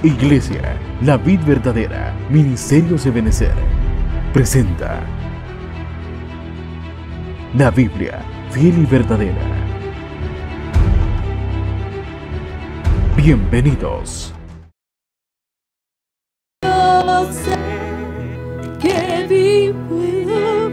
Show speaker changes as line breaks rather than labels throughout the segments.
Iglesia, la vid verdadera, Ministerios Ebenecer, presenta la Biblia, fiel y verdadera. Bienvenidos.
Yo sé que vivo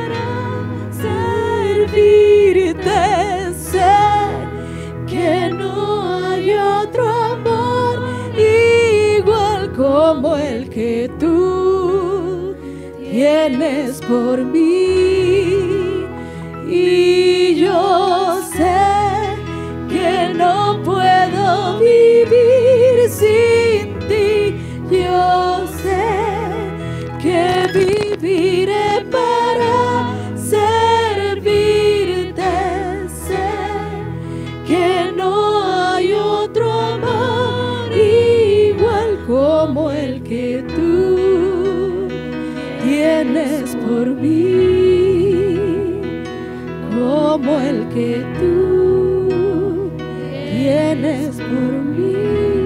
para servirte, sé que no hay otro amor igual como el que tú tienes por mí, y yo sé que no puedo vivir sin ti. Yo sé que viviré para servirte, sé que no hay otro amor igual como el que tú tienes por mí, como el que tú tienes por mí.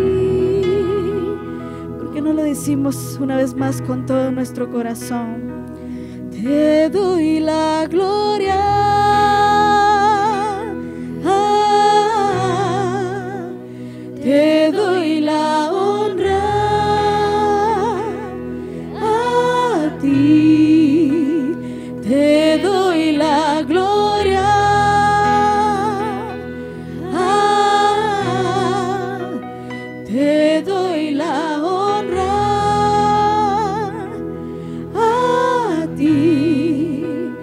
No lo decimos una vez más con todo nuestro corazón. Te doy la gloria, te doy la honra a ti, te doy la gloria, te doy la honra a ti,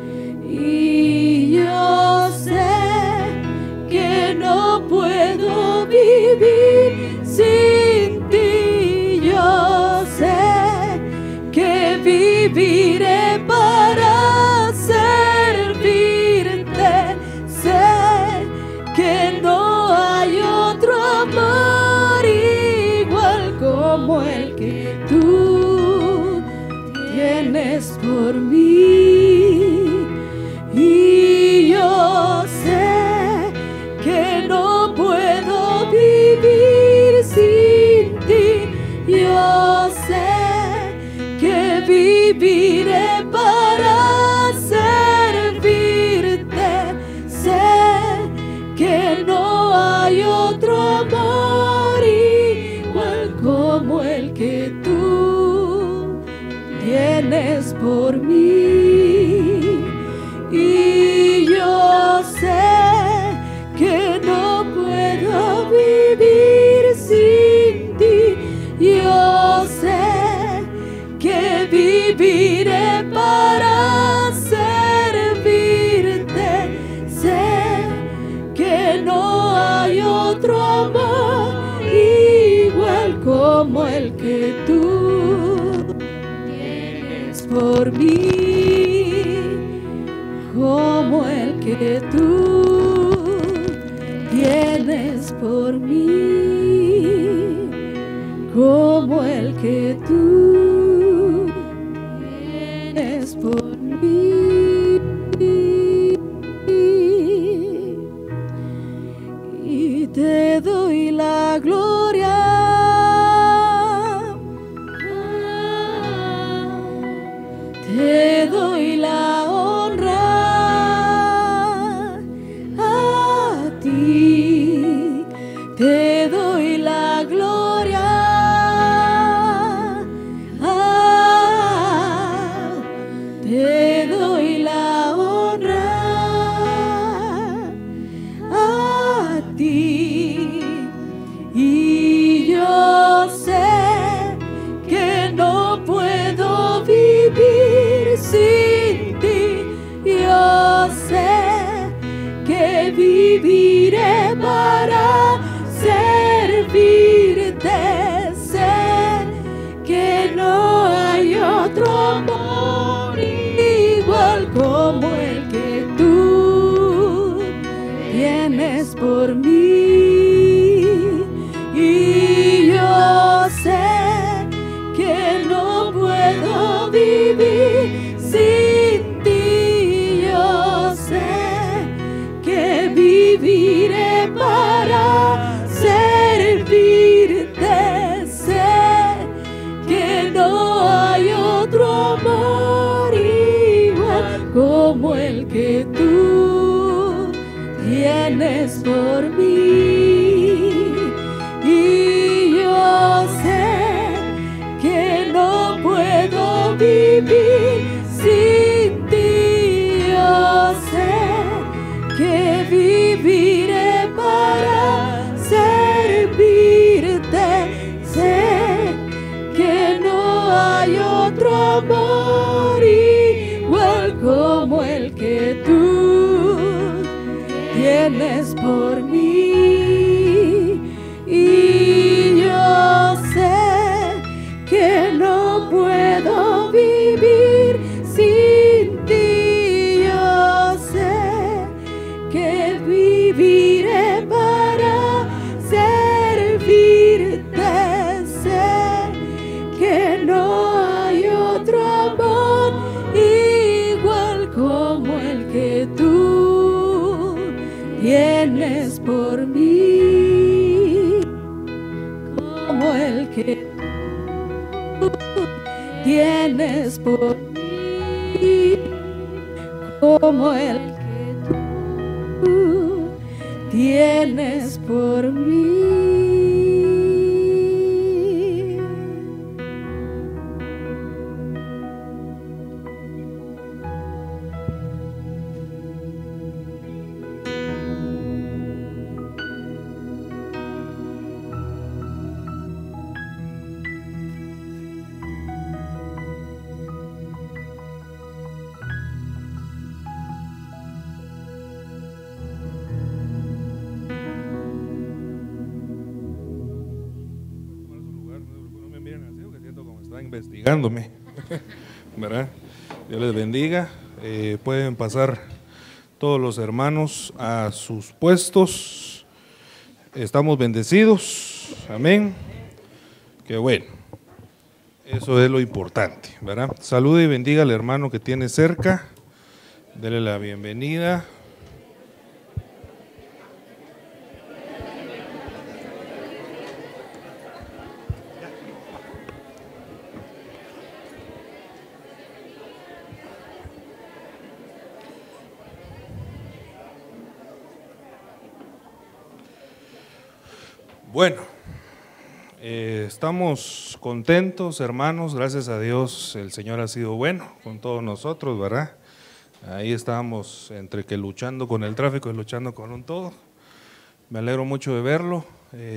y yo sé que no puedo vivir sin ti. Yo sé que viviré para servirte, sé que no hay otro amor igual como el que tú tienes por mí, y yo sé que no puedo vivir sin ti. Yo sé que viviré para servirte, sé que no hay otro amor igual como el que tú tienes por mí, y yo sé que no puedo vivir sin ti. Yo sé que viviré para servirte, sé que no hay otro amor igual como el que tú tienes por mí, como el que tú tienes por mí, como el que tú tienes por mí, y te doy la gloria, te doy la honra a ti, te doy la gloria, te doy la honra a ti, y yo sé que no puedo vivir sin ti. Yo sé que viviré para servirte, sé que no hay otro amor igual como el que tú tienes por mí, y yo sé que no puedo vivir sin ti. Yo sé que viviré para servirte, sé el que tú tienes por mí. Y yo sé que no puedo vivir sin ti. Yo sé que viviré para servirte. Sé que no hay otro amor igual como el que tú tienes por mí. Y yo sé que no puedo vivir sin ti. Yo sé que viviré para servirte. Sé que no hay otro amor igual como el que tú tienes por mí, como el que tú tienes por mí, como el que tú tienes por mí.
Investigándome, ¿verdad? Dios les bendiga. Pueden pasar todos los hermanos a sus puestos. Estamos bendecidos, amén. Qué bueno, eso es lo importante, ¿verdad? Salude y bendiga al hermano que tiene cerca. Dele la bienvenida. Bueno, estamos contentos, hermanos, gracias a Dios, el Señor ha sido bueno con todos nosotros, ¿verdad? Ahí estábamos entre que luchando con el tráfico y luchando con un todo. Me alegro mucho de verlo.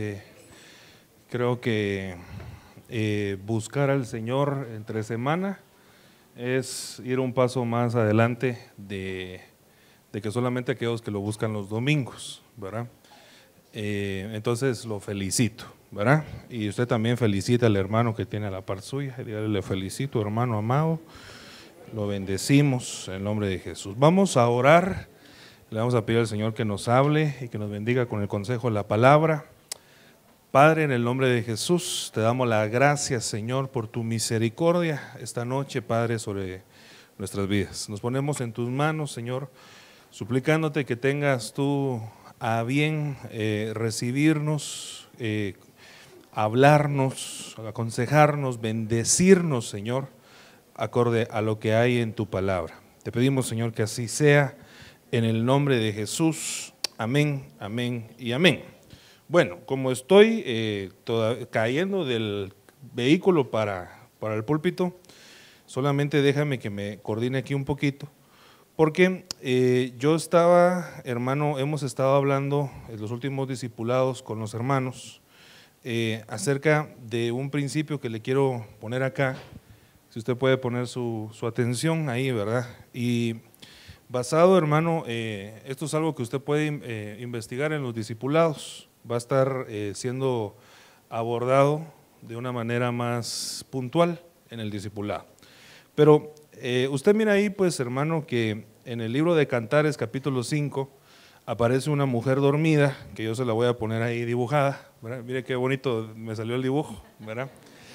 Creo que buscar al Señor entre semana es ir un paso más adelante de que solamente aquellos que lo buscan los domingos, ¿verdad? Entonces lo felicito, ¿verdad? Y usted también felicita al hermano que tiene a la par suya. Dígale, le felicito, hermano amado. Lo bendecimos en el nombre de Jesús. Vamos a orar. Le vamos a pedir al Señor que nos hable y que nos bendiga con el consejo de la palabra. Padre, en el nombre de Jesús, te damos las gracias, Señor, por tu misericordia esta noche, Padre, sobre nuestras vidas. Nos ponemos en tus manos, Señor, suplicándote que tengas tú a bien recibirnos, hablarnos, aconsejarnos, bendecirnos, Señor, acorde a lo que hay en tu palabra. Te pedimos, Señor, que así sea, en el nombre de Jesús. Amén, amén y amén. Bueno, como estoy cayendo del vehículo para el púlpito, solamente déjame que me coordine aquí un poquito. Porque yo estaba, hermano, hemos estado hablando en los últimos discipulados con los hermanos acerca de un principio que le quiero poner acá, si usted puede poner su atención ahí, ¿verdad? Y basado, hermano, esto es algo que usted puede investigar en los discipulados, va a estar siendo abordado de una manera más puntual en el discipulado. Pero usted mira ahí, pues, hermano, que en el libro de Cantares, capítulo 5, aparece una mujer dormida, que yo se la voy a poner ahí dibujada, ¿verdad? Mire qué bonito me salió el dibujo, ¿verdad?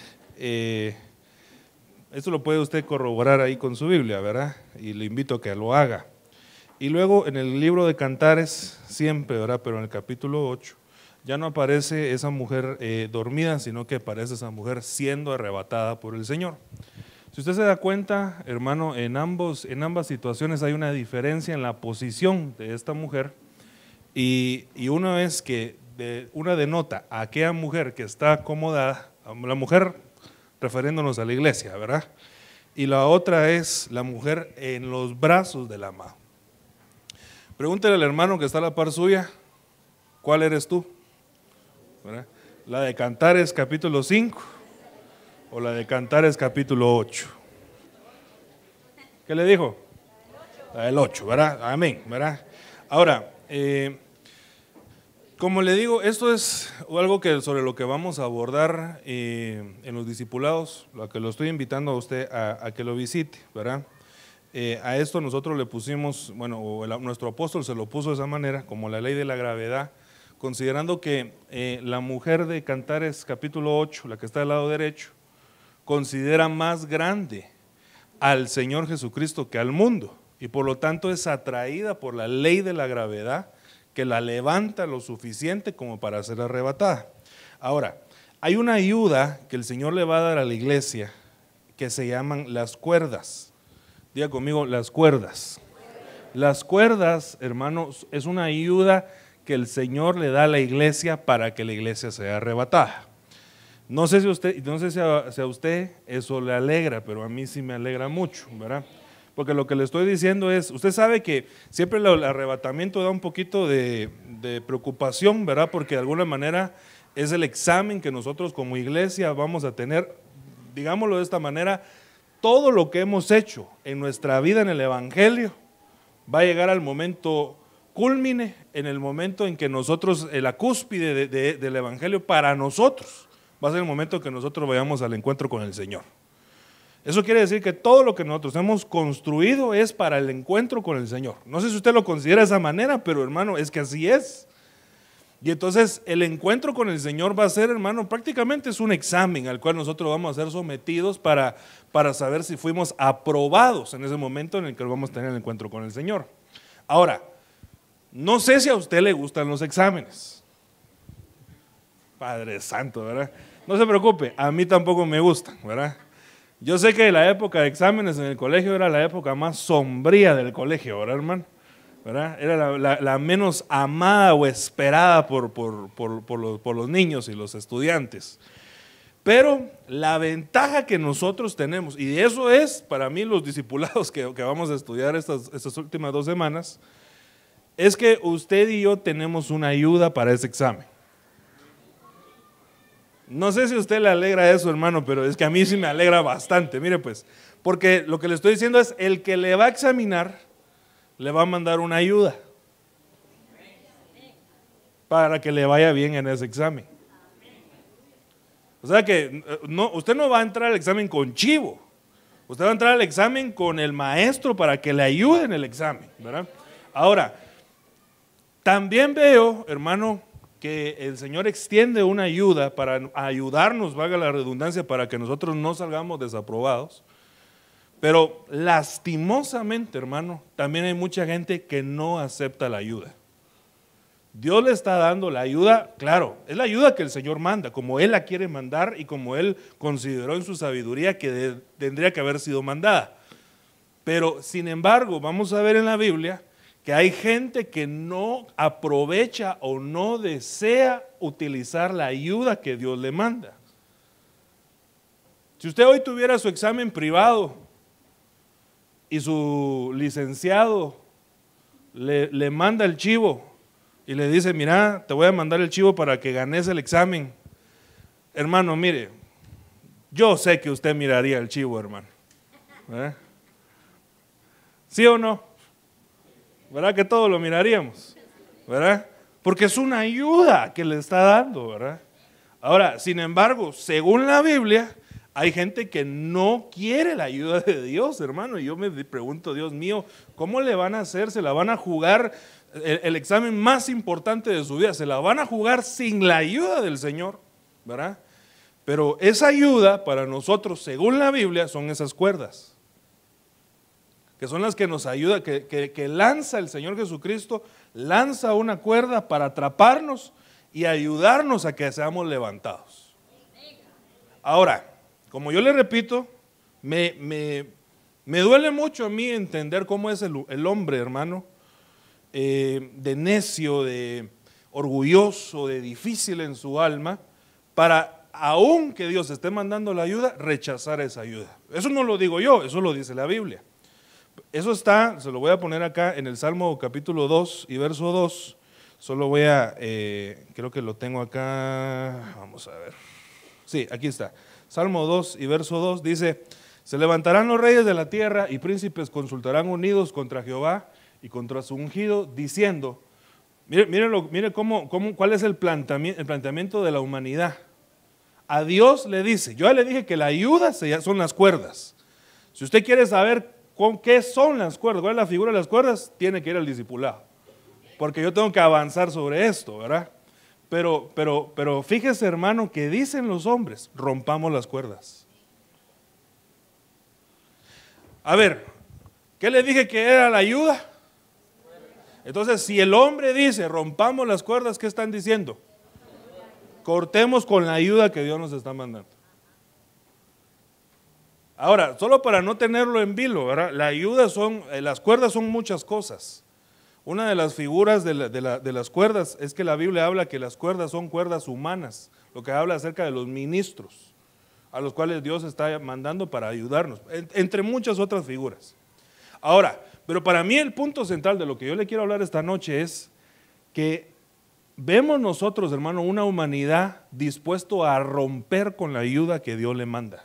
Esto lo puede usted corroborar ahí con su Biblia, ¿verdad? Y le invito a que lo haga. Y luego en el libro de Cantares, siempre, ¿verdad? Pero en el capítulo 8, ya no aparece esa mujer dormida, sino que aparece esa mujer siendo arrebatada por el Señor. Si usted se da cuenta, hermano, en ambas situaciones hay una diferencia en la posición de esta mujer, y una es que una denota a aquella mujer que está acomodada, la mujer refiriéndonos a la iglesia, ¿verdad? Y la otra es la mujer en los brazos del amado. Pregúntele al hermano que está a la par suya, ¿cuál eres tú? ¿Verdad? ¿La de Cantares capítulo 5 o la de Cantares capítulo 8? ¿Qué le dijo? La del 8, ¿verdad? Amén, ¿verdad? Ahora, como le digo, esto es algo sobre lo que vamos a abordar en los discipulados, lo que lo estoy invitando a usted a que lo visite, ¿verdad? A esto nosotros le pusimos, bueno, nuestro apóstol se lo puso de esa manera, como la ley de la gravedad, considerando que la mujer de Cantares capítulo 8, la que está del lado derecho, considera más grande al Señor Jesucristo que al mundo, y por lo tanto es atraída por la ley de la gravedad, que la levanta lo suficiente como para ser arrebatada. Ahora, hay una ayuda que el Señor le va a dar a la iglesia que se llaman las cuerdas. Diga conmigo, las cuerdas. Las cuerdas, hermanos, es una ayuda que el Señor le da a la iglesia para que la iglesia sea arrebatada. No sé si a usted eso le alegra, pero a mí sí me alegra mucho, ¿verdad? Porque lo que le estoy diciendo es, usted sabe que siempre el arrebatamiento da un poquito de preocupación, ¿verdad? Porque de alguna manera es el examen que nosotros como iglesia vamos a tener, digámoslo de esta manera, todo lo que hemos hecho en nuestra vida en el Evangelio va a llegar al momento cúlmine, en el momento en que nosotros, la cúspide del Evangelio para nosotros, va a ser el momento en que nosotros vayamos al encuentro con el Señor. Eso quiere decir que todo lo que nosotros hemos construido es para el encuentro con el Señor. No sé si usted lo considera de esa manera, pero hermano, es que así es. Y entonces el encuentro con el Señor va a ser, hermano, prácticamente es un examen al cual nosotros vamos a ser sometidos para saber si fuimos aprobados en ese momento en el que vamos a tener el encuentro con el Señor. Ahora, no sé si a usted le gustan los exámenes. Padre Santo, ¿verdad? No se preocupe, a mí tampoco me gustan, ¿verdad? Yo sé que la época de exámenes en el colegio era la época más sombría del colegio, ¿verdad, hermano? ¿Verdad? Era la menos amada o esperada por los niños y los estudiantes. Pero la ventaja que nosotros tenemos, y eso es para mí los discipulados que vamos a estudiar estas últimas 2 semanas, es que usted y yo tenemos una ayuda para ese examen. No sé si a usted le alegra eso, hermano, pero es que a mí sí me alegra bastante. Mire pues, porque lo que le estoy diciendo es, el que le va a examinar, le va a mandar una ayuda para que le vaya bien en ese examen. O sea que usted no va a entrar al examen con chivo, usted va a entrar al examen con el maestro para que le ayude en el examen, ¿verdad? Ahora, también veo, hermano, que el Señor extiende una ayuda para ayudarnos, valga la redundancia, para que nosotros no salgamos desaprobados. Pero lastimosamente, hermano, también hay mucha gente que no acepta la ayuda. Dios le está dando la ayuda, claro, es la ayuda que el Señor manda, como Él la quiere mandar y como Él consideró en su sabiduría que tendría que haber sido mandada. Pero, sin embargo, vamos a ver en la Biblia que hay gente que no aprovecha o no desea utilizar la ayuda que Dios le manda. Si usted hoy tuviera su examen privado y su licenciado le manda el chivo y le dice, mira, te voy a mandar el chivo para que ganes el examen. Hermano, mire, yo sé que usted miraría el chivo, hermano. ¿Verdad? ¿Sí o no? ¿Verdad que todos lo miraríamos? ¿Verdad? Porque es una ayuda que le está dando, ¿verdad? Ahora, sin embargo, según la Biblia, hay gente que no quiere la ayuda de Dios, hermano. Y yo me pregunto, Dios mío, ¿cómo le van a hacer? ¿Se la van a jugar el examen más importante de su vida? ¿Se la van a jugar sin la ayuda del Señor? ¿Verdad? Pero esa ayuda para nosotros, según la Biblia, son esas cuerdas, que son las que nos ayudan, que lanza el Señor Jesucristo, lanza una cuerda para atraparnos y ayudarnos a que seamos levantados. Ahora, como yo le repito, Me duele mucho a mí entender cómo es el hombre, hermano, de necio, de orgulloso, de difícil en su alma, para, aun que Dios esté mandando la ayuda, rechazar esa ayuda. Eso no lo digo yo, eso lo dice la Biblia. Eso está, se lo voy a poner acá en el Salmo capítulo 2 y verso 2. Solo voy a, creo que lo tengo acá, vamos a ver. Sí, aquí está. Salmo 2 y verso 2 dice: se levantarán los reyes de la tierra y príncipes consultarán unidos contra Jehová y contra su ungido, diciendo, mire cuál es el planteamiento de la humanidad. A Dios le dice, yo ya le dije que la ayuda son las cuerdas. Si usted quiere saber qué son las cuerdas, cuál es la figura de las cuerdas, tiene que ir al discipulado, porque yo tengo que avanzar sobre esto, ¿verdad? Pero fíjese, hermano, que dicen los hombres, rompamos las cuerdas. A ver, ¿qué le dije que era la ayuda? Entonces, si el hombre dice, rompamos las cuerdas, ¿qué están diciendo? Cortemos con la ayuda que Dios nos está mandando. Ahora, solo para no tenerlo en vilo, ¿verdad? La ayuda las cuerdas son muchas cosas. Una de las figuras de las cuerdas es que la Biblia habla que las cuerdas son cuerdas humanas, lo que habla acerca de los ministros, a los cuales Dios está mandando para ayudarnos, entre muchas otras figuras. Ahora, pero para mí el punto central de lo que yo le quiero hablar esta noche es que vemos nosotros, hermano, una humanidad dispuesto a romper con la ayuda que Dios le manda.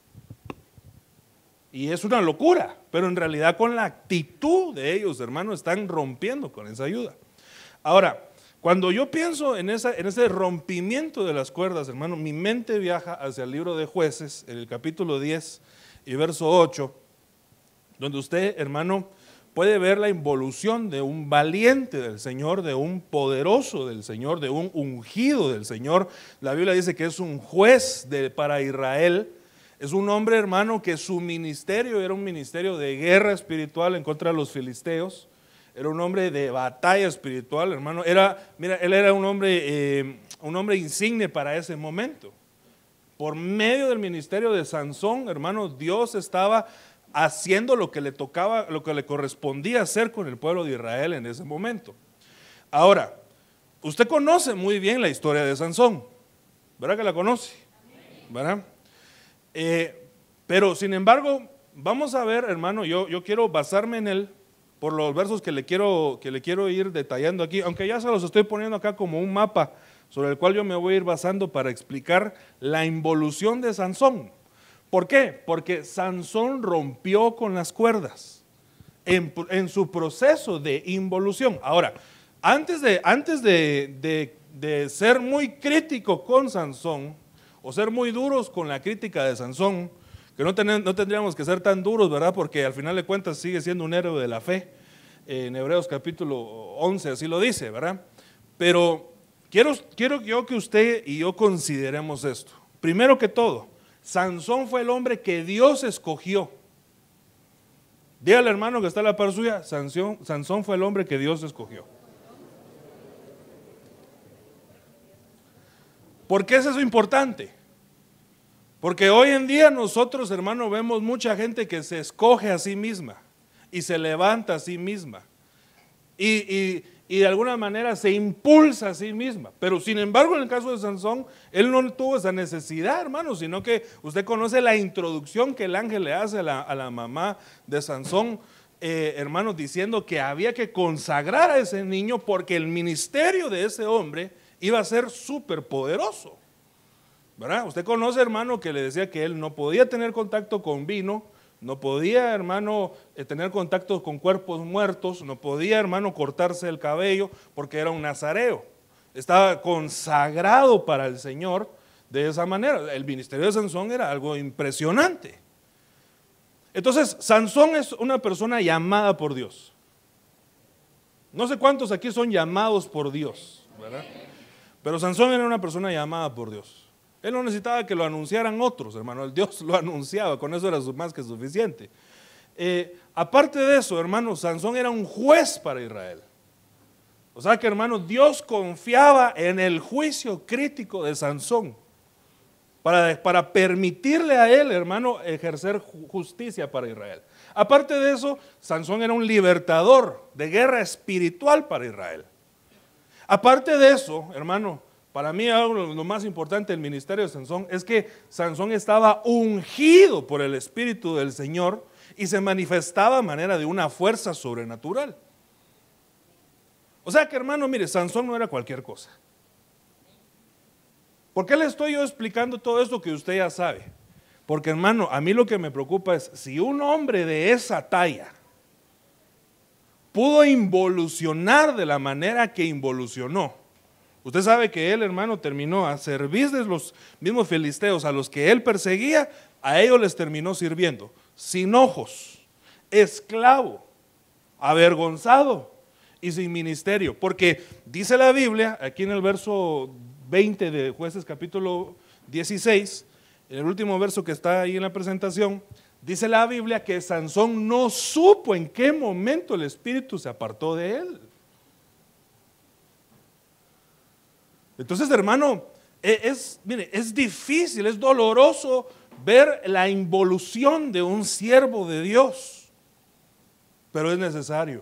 Y es una locura, pero en realidad con la actitud de ellos, hermano, están rompiendo con esa ayuda. Ahora, cuando yo pienso en ese rompimiento de las cuerdas, hermano, mi mente viaja hacia el libro de Jueces, en el capítulo 10 y verso 8, donde usted, hermano, puede ver la involución de un valiente del Señor, de un poderoso del Señor, de un ungido del Señor. La Biblia dice que es un juez para Israel. Es un hombre, hermano, que su ministerio era un ministerio de guerra espiritual en contra de los filisteos. Era un hombre de batalla espiritual, hermano. Él era un hombre insigne para ese momento. Por medio del ministerio de Sansón, hermano, Dios estaba haciendo lo que le tocaba, lo que le correspondía hacer con el pueblo de Israel en ese momento. Ahora, usted conoce muy bien la historia de Sansón, ¿verdad que la conoce? ¿Verdad? Pero sin embargo, vamos a ver, hermano, yo quiero basarme en él por los versos que le quiero ir detallando aquí, aunque ya se los estoy poniendo acá como un mapa sobre el cual yo me voy a ir basando para explicar la involución de Sansón. ¿Por qué? Porque Sansón rompió con las cuerdas en su proceso de involución. Ahora, antes de ser muy crítico con Sansón, o ser muy duros con la crítica de Sansón, que no tendríamos que ser tan duros, ¿verdad? Porque al final de cuentas sigue siendo un héroe de la fe. En Hebreos capítulo 11 así lo dice, ¿verdad? Pero quiero yo que usted y yo consideremos esto. Primero que todo, Sansón fue el hombre que Dios escogió. Dígale, hermano, que está a la par suya, Sansón fue el hombre que Dios escogió. ¿Por qué es eso importante? Porque hoy en día nosotros, hermano, vemos mucha gente que se escoge a sí misma y se levanta a sí misma y de alguna manera se impulsa a sí misma. Pero sin embargo, en el caso de Sansón, él no tuvo esa necesidad, hermano, sino que usted conoce la introducción que el ángel le hace a la mamá de Sansón, hermano, diciendo que había que consagrar a ese niño porque el ministerio de ese hombre iba a ser súper poderoso, ¿verdad? Usted conoce, hermano, que le decía que él no podía tener contacto con vino, no podía, hermano, tener contacto con cuerpos muertos, no podía, hermano, cortarse el cabello porque era un nazareo. Estaba consagrado para el Señor de esa manera. El ministerio de Sansón era algo impresionante. Entonces, Sansón es una persona llamada por Dios. No sé cuántos aquí son llamados por Dios, ¿verdad? Pero Sansón era una persona llamada por Dios. Él no necesitaba que lo anunciaran otros, hermano. El Dios lo anunciaba, con eso era más que suficiente. Aparte de eso, hermano, Sansón era un juez para Israel. O sea que, hermano, Dios confiaba en el juicio crítico de Sansón para permitirle a él, hermano, ejercer justicia para Israel. Aparte de eso, Sansón era un libertador de guerra espiritual para Israel. Aparte de eso, hermano, para mí lo más importante del ministerio de Sansón es que Sansón estaba ungido por el Espíritu del Señor y se manifestaba a manera de una fuerza sobrenatural. O sea que, hermano, mire, Sansón no era cualquier cosa. ¿Por qué le estoy yo explicando todo esto que usted ya sabe? Porque, hermano, a mí lo que me preocupa es si un hombre de esa talla pudo involucionar de la manera que involucionó. Usted sabe que él, hermano, terminó a servir de los mismos filisteos a los que él perseguía, a ellos les terminó sirviendo, sin ojos, esclavo, avergonzado y sin ministerio. Porque dice la Biblia, aquí en el verso 20 de Jueces capítulo 16, en el último verso que está ahí en la presentación, dice la Biblia que Sansón no supo en qué momento el Espíritu se apartó de él. Entonces, hermano, mire, es difícil, es doloroso ver la involución de un siervo de Dios, pero es necesario.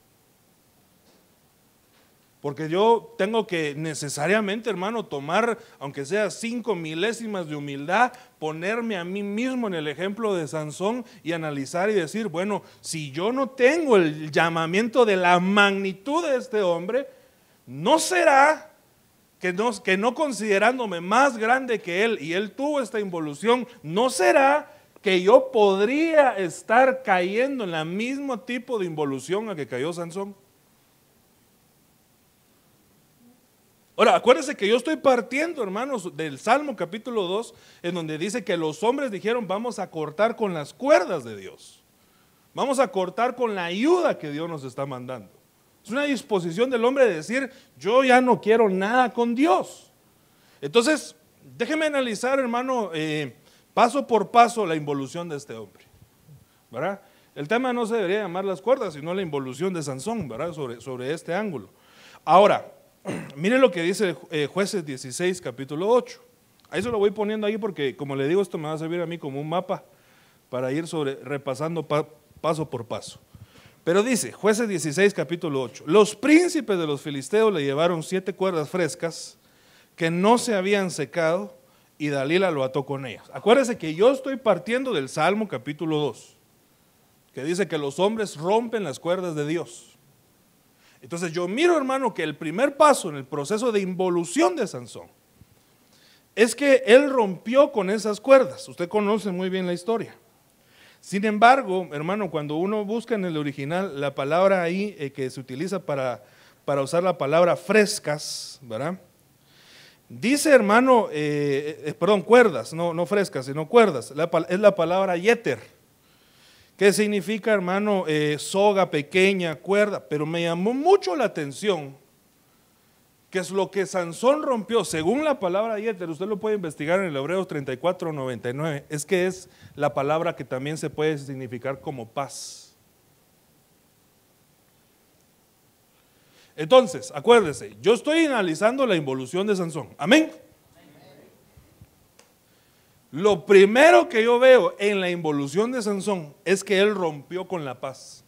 Porque yo tengo que necesariamente, hermano, tomar, aunque sea 5 milésimas de humildad, ponerme a mí mismo en el ejemplo de Sansón y analizar y decir, bueno, si yo no tengo el llamamiento de la magnitud de este hombre, ¿no será que no considerándome más grande que él, y él tuvo esta involución, no será que yo podría estar cayendo en el mismo tipo de involución a que cayó Sansón? Ahora, acuérdense que yo estoy partiendo, hermanos, del Salmo capítulo 2, en donde dice que los hombres dijeron, vamos a cortar con las cuerdas de Dios. Vamos a cortar con la ayuda que Dios nos está mandando. Es una disposición del hombre de decir, yo ya no quiero nada con Dios. Entonces, déjeme analizar, hermano, paso por paso la involución de este hombre, ¿verdad? El tema no se debería llamar las cuerdas, sino la involución de Sansón, ¿verdad? Sobre este ángulo. Ahora, mire lo que dice Jueces 16, capítulo 8. Ahí se lo voy poniendo ahí porque, como le digo, esto me va a servir a mí como un mapa para ir repasando paso por paso. Pero dice, Jueces 16, capítulo 8, los príncipes de los filisteos le llevaron 7 cuerdas frescas que no se habían secado y Dalila lo ató con ellas. Acuérdense que yo estoy partiendo del Salmo capítulo 2, que dice que los hombres rompen las cuerdas de Dios. Entonces yo miro, hermano, que el primer paso en el proceso de involución de Sansón es que él rompió con esas cuerdas. Usted conoce muy bien la historia. Sin embargo, hermano, cuando uno busca en el original la palabra ahí que se utiliza para usar la palabra frescas, ¿verdad? Dice, hermano, cuerdas, no frescas, sino cuerdas. Es la palabra yeter. ¿Qué significa, hermano? Soga pequeña, cuerda. Pero me llamó mucho la atención que es lo que Sansón rompió, según la palabra yeter, usted lo puede investigar en el Hebreos 34:99, es que es la palabra que también se puede significar como paz. Entonces, acuérdese, yo estoy analizando la involución de Sansón. Amén. Lo primero que yo veo en la involución de Sansón es que él rompió con la paz.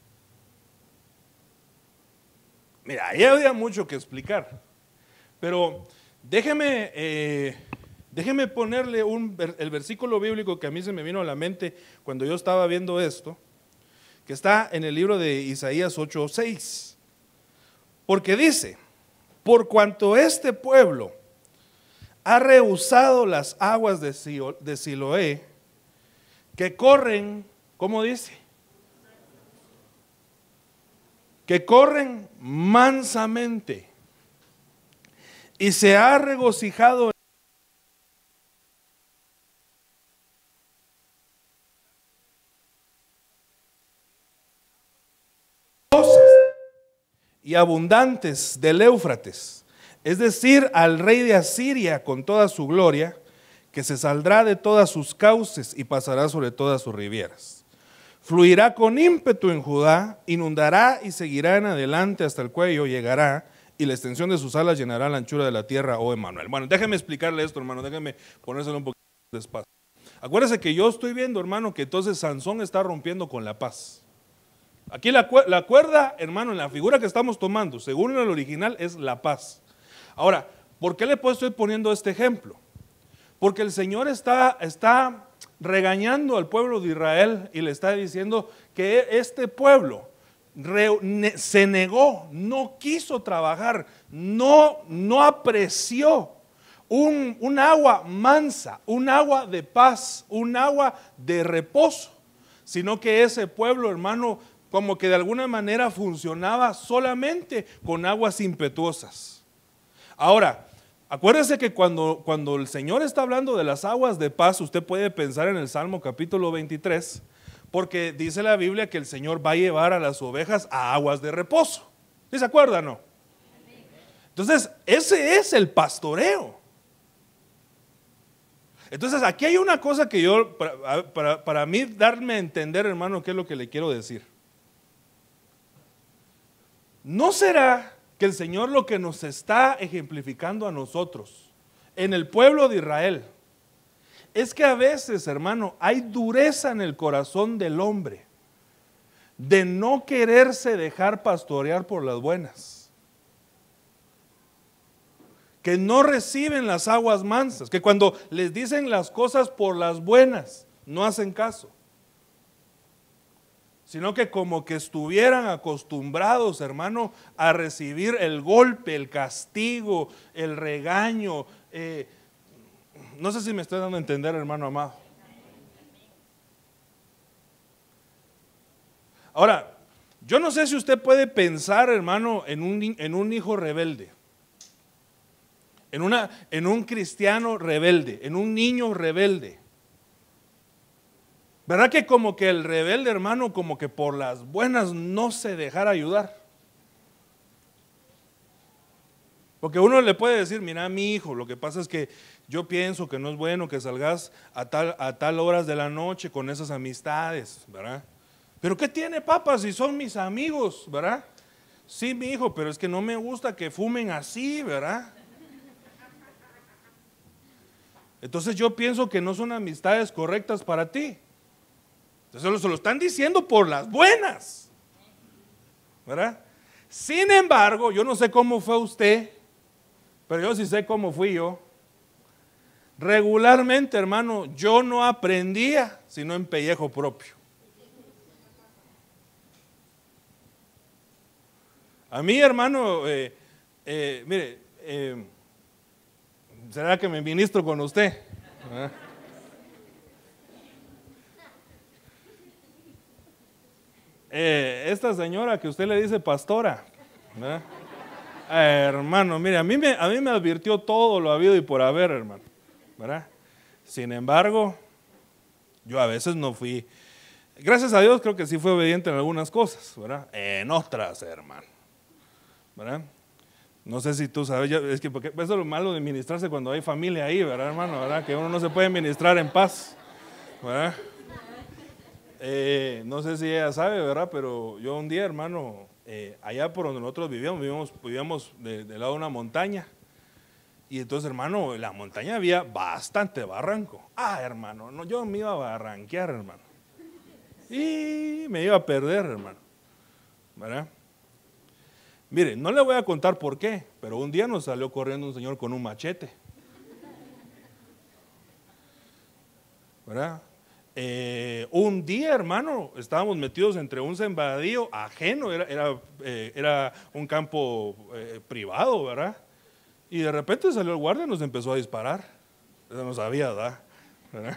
Mira, ahí había mucho que explicar, pero déjeme ponerle el versículo bíblico que a mí se me vino a la mente cuando yo estaba viendo esto, que está en el libro de Isaías 8:6, porque dice, por cuanto este pueblo ha rehusado las aguas de Siloé, que corren, ¿cómo dice? Que corren mansamente, y se ha regocijado y abundantes del Éufrates, es decir, al rey de Asiria con toda su gloria, que se saldrá de todas sus cauces y pasará sobre todas sus rivieras. Fluirá con ímpetu en Judá, inundará y seguirá en adelante hasta el cuello, llegará, y la extensión de sus alas llenará la anchura de la tierra, oh Emmanuel. Bueno, déjeme explicarle esto, hermano, déjeme ponérselo un poquito. despacio. Acuérdese que yo estoy viendo, hermano, que entonces Sansón está rompiendo con la paz. Aquí la cuerda, hermano, en la figura que estamos tomando, según el original, es la paz. Ahora, ¿por qué le estoy poniendo este ejemplo? Porque el Señor está regañando al pueblo de Israel y le está diciendo que este pueblo se negó, no quiso trabajar, no apreció un agua mansa, un agua de paz, un agua de reposo, sino que ese pueblo, hermano, como que de alguna manera funcionaba solamente con aguas impetuosas. Ahora, acuérdese que cuando el Señor está hablando de las aguas de paz, usted puede pensar en el Salmo capítulo 23, porque dice la Biblia que el Señor va a llevar a las ovejas a aguas de reposo. ¿Sí se acuerda o no? Entonces, ese es el pastoreo. Entonces, aquí hay una cosa que yo, para mí, darme a entender, hermano, qué es lo que le quiero decir. ¿No será que el Señor lo que nos está ejemplificando a nosotros, en el pueblo de Israel, es que a veces, hermano, hay dureza en el corazón del hombre de no quererse dejar pastorear por las buenas? Que no reciben las aguas mansas, que cuando les dicen las cosas por las buenas, no hacen caso, sino que como que estuvieran acostumbrados, hermano, a recibir el golpe, el castigo, el regaño. No sé si me estoy dando a entender, hermano amado. Ahora, yo no sé si usted puede pensar, hermano, en un hijo rebelde, en un cristiano rebelde, en un niño rebelde. ¿Verdad que como que el rebelde, hermano, como que por las buenas no se dejara ayudar? Porque uno le puede decir, mira, mi hijo, lo que pasa es que yo pienso que no es bueno que salgas a tal horas de la noche con esas amistades, ¿verdad? Pero ¿qué tiene, papá, si son mis amigos, ¿verdad? Sí, mi hijo, pero es que no me gusta que fumen así, ¿verdad? Entonces yo pienso que no son amistades correctas para ti. Entonces se lo están diciendo por las buenas, ¿verdad? Sin embargo, yo no sé cómo fue usted, pero yo sí sé cómo fui yo. Regularmente, hermano, yo no aprendía sino en pellejo propio. A mí, hermano, mire, ¿será que me ministro con usted? ¿Verdad? Esta señora que usted le dice pastora, ¿verdad? Hermano, mire, a mí me advirtió todo lo habido y por haber, hermano, ¿verdad? Sin embargo, yo a veces no fui, gracias a Dios creo que sí fui obediente en algunas cosas, ¿verdad? En otras, hermano, ¿verdad? No sé si tú sabes, es que porque eso es lo malo de ministrarse cuando hay familia ahí, ¿verdad, hermano? ¿Verdad? Que uno no se puede ministrar en paz, ¿verdad? No sé si ella sabe, ¿verdad? Pero yo un día, hermano, allá por donde nosotros vivíamos del lado de una montaña. Y entonces, hermano, en la montaña había bastante barranco. Hermano, no, yo me iba a barranquear, hermano. Y me iba a perder, hermano, ¿verdad? Mire, no le voy a contar por qué, pero un día nos salió corriendo un señor con un machete, ¿verdad? Un día, hermano, estábamos metidos entre un sembradío ajeno, era un campo privado, ¿verdad? Y de repente salió el guardia y nos empezó a disparar. Eso no sabía, ¿verdad?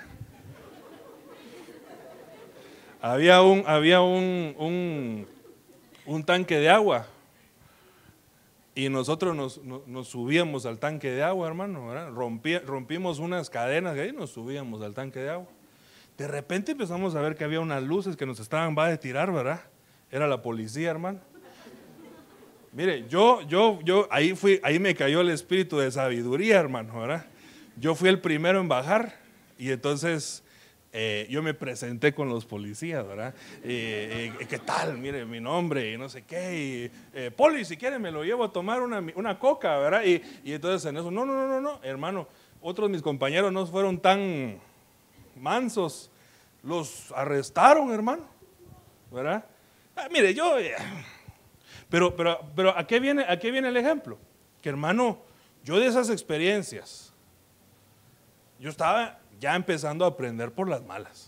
Había un tanque de agua y nosotros nos subíamos al tanque de agua, hermano, ¿verdad? Rompimos unas cadenas de ahí y nos subíamos al tanque de agua. De repente empezamos a ver que había unas luces que nos estaban a tirar, ¿verdad? Era la policía, hermano. Mire, ahí me cayó el espíritu de sabiduría, hermano, ¿verdad? Yo fui el primero en bajar y entonces yo me presenté con los policías, ¿verdad? ¿Qué tal? Mire, mi nombre y no sé qué. Poli, si quiere me lo llevo a tomar una coca, ¿verdad? Y entonces en eso, no, hermano, otros mis compañeros no fueron tan mansos, los arrestaron, hermano, ¿verdad? Mire, yo, pero ¿a qué viene el ejemplo? Que hermano, yo de esas experiencias, yo estaba ya empezando a aprender por las malas.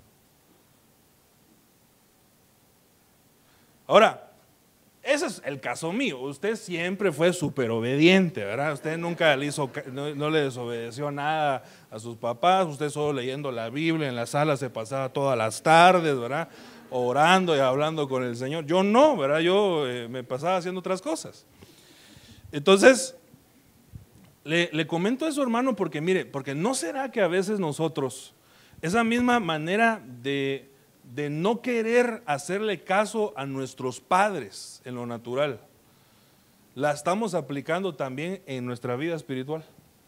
Ahora, ese es el caso mío. Usted siempre fue súper obediente, ¿verdad? Usted nunca no le desobedeció nada a sus papás. Usted solo leyendo la Biblia en la sala se pasaba todas las tardes, ¿verdad? Orando y hablando con el Señor. Yo no, ¿verdad? Yo me pasaba haciendo otras cosas. Entonces, le comento eso, hermano, porque mire, porque no será que a veces nosotros, esa misma manera de no querer hacerle caso a nuestros padres en lo natural, la estamos aplicando también en nuestra vida espiritual.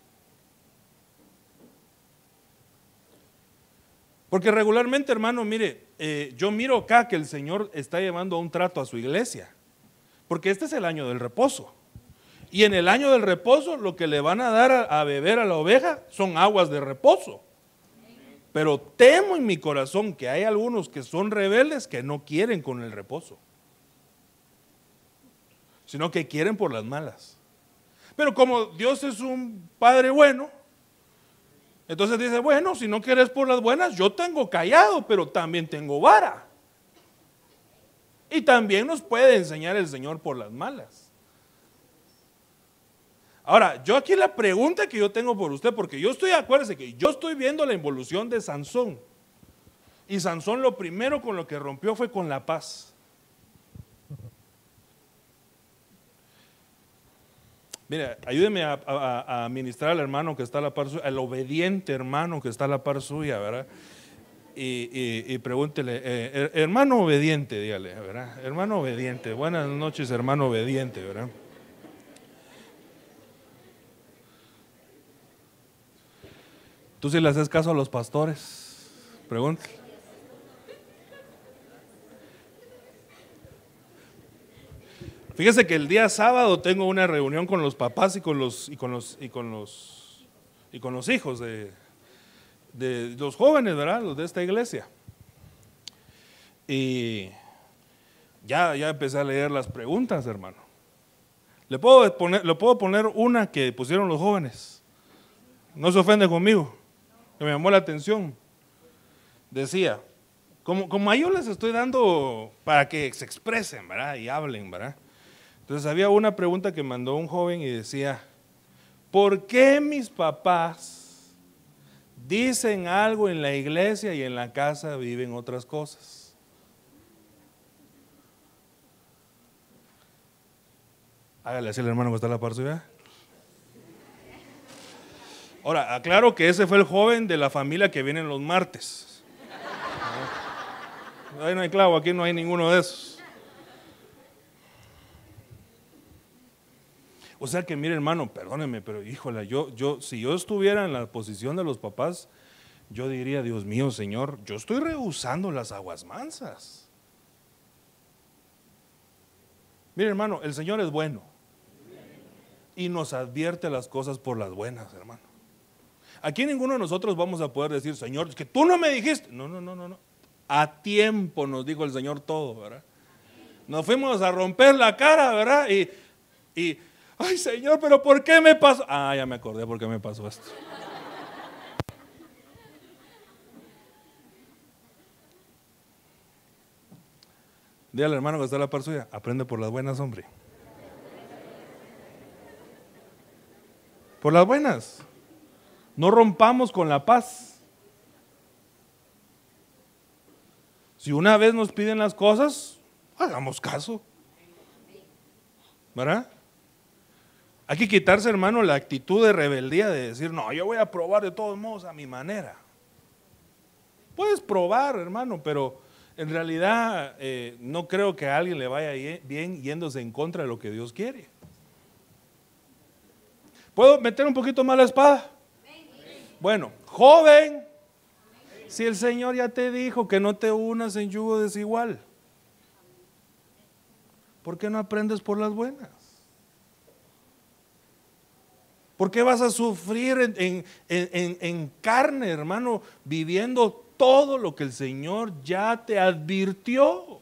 Porque regularmente, hermano, mire, yo miro acá que el Señor está llevando a un trato a su iglesia, porque este es el año del reposo. Y en el año del reposo lo que le van a dar a beber a la oveja son aguas de reposo. Pero temo en mi corazón que hay algunos que son rebeldes que no quieren con el reposo, sino que quieren por las malas. Pero como Dios es un Padre bueno, entonces dice, bueno, si no quieres por las buenas, yo tengo callado, pero también tengo vara. Y también nos puede enseñar el Señor por las malas. Ahora, yo aquí la pregunta que yo tengo por usted, porque acuérdese que yo estoy viendo la involución de Sansón. Y Sansón lo primero con lo que rompió fue con la paz. Mire, ayúdeme a ministrar al hermano que está a la par suya, al obediente hermano que está a la par suya, ¿verdad? Y pregúntele, hermano obediente, dígale, ¿verdad? Hermano obediente, buenas noches, hermano obediente, ¿verdad? ¿Tú sí le haces caso a los pastores? Pregúntale. Fíjese que el día sábado tengo una reunión con los papás y con los hijos de los jóvenes, ¿verdad? Los de esta iglesia. Y ya empecé a leer las preguntas, hermano. Le puedo poner una que pusieron los jóvenes. No se ofende conmigo, que me llamó la atención. Decía, como a yo les estoy dando para que se expresen, ¿verdad? Y hablen, ¿verdad? Entonces había una pregunta que mandó un joven y decía, ¿por qué mis papás dicen algo en la iglesia y en la casa viven otras cosas? Hágale así al hermano que está a la par suya. Ahora, aclaro que ese fue el joven de la familia que viene los martes. Ahí no hay clavo, aquí no hay ninguno de esos. O sea que mire, hermano, perdóneme, pero híjole, si yo estuviera en la posición de los papás, yo diría, Dios mío, Señor, yo estoy rehusando las aguas mansas. Mire, hermano, el Señor es bueno y nos advierte las cosas por las buenas, hermano. Aquí ninguno de nosotros vamos a poder decir, Señor, es que tú no me dijiste. No. A tiempo nos dijo el Señor todo, ¿verdad? Nos fuimos a romper la cara, ¿verdad? Y ay, Señor, pero ¿por qué me pasó? Ah, ya me acordé por qué me pasó esto. Dígale al hermano que está a la par suya, aprende por las buenas, hombre. Por las buenas. No rompamos con la paz. Si una vez nos piden las cosas, hagamos caso. ¿Verdad? Hay que quitarse, hermano, la actitud de rebeldía de decir, no, yo voy a probar de todos modos a mi manera. Puedes probar, hermano, pero en realidad no creo que a alguien le vaya bien yéndose en contra de lo que Dios quiere. ¿Puedo meter un poquito más la espada? Bueno, joven, si el Señor ya te dijo que no te unas en yugo desigual, ¿por qué no aprendes por las buenas? ¿Por qué vas a sufrir en carne, hermano, viviendo todo lo que el Señor ya te advirtió?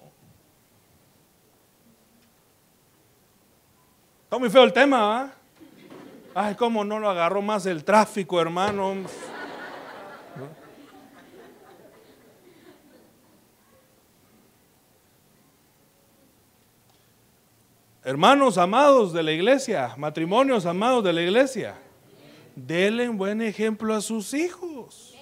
Está muy feo el tema, ¿va? Ay, cómo no lo agarró más el tráfico, hermano. Hermanos amados de la iglesia, matrimonios amados de la iglesia, denle un buen ejemplo a sus hijos.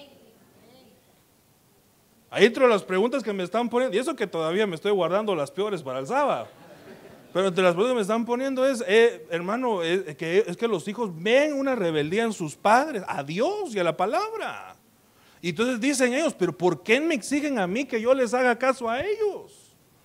Ahí entre las preguntas que me están poniendo, y eso que todavía me estoy guardando las peores para el sábado, pero entre las preguntas que me están poniendo es, hermano, es que los hijos ven una rebeldía en sus padres, a Dios y a la palabra. Y entonces dicen ellos, pero ¿por qué me exigen a mí que yo les haga caso a ellos?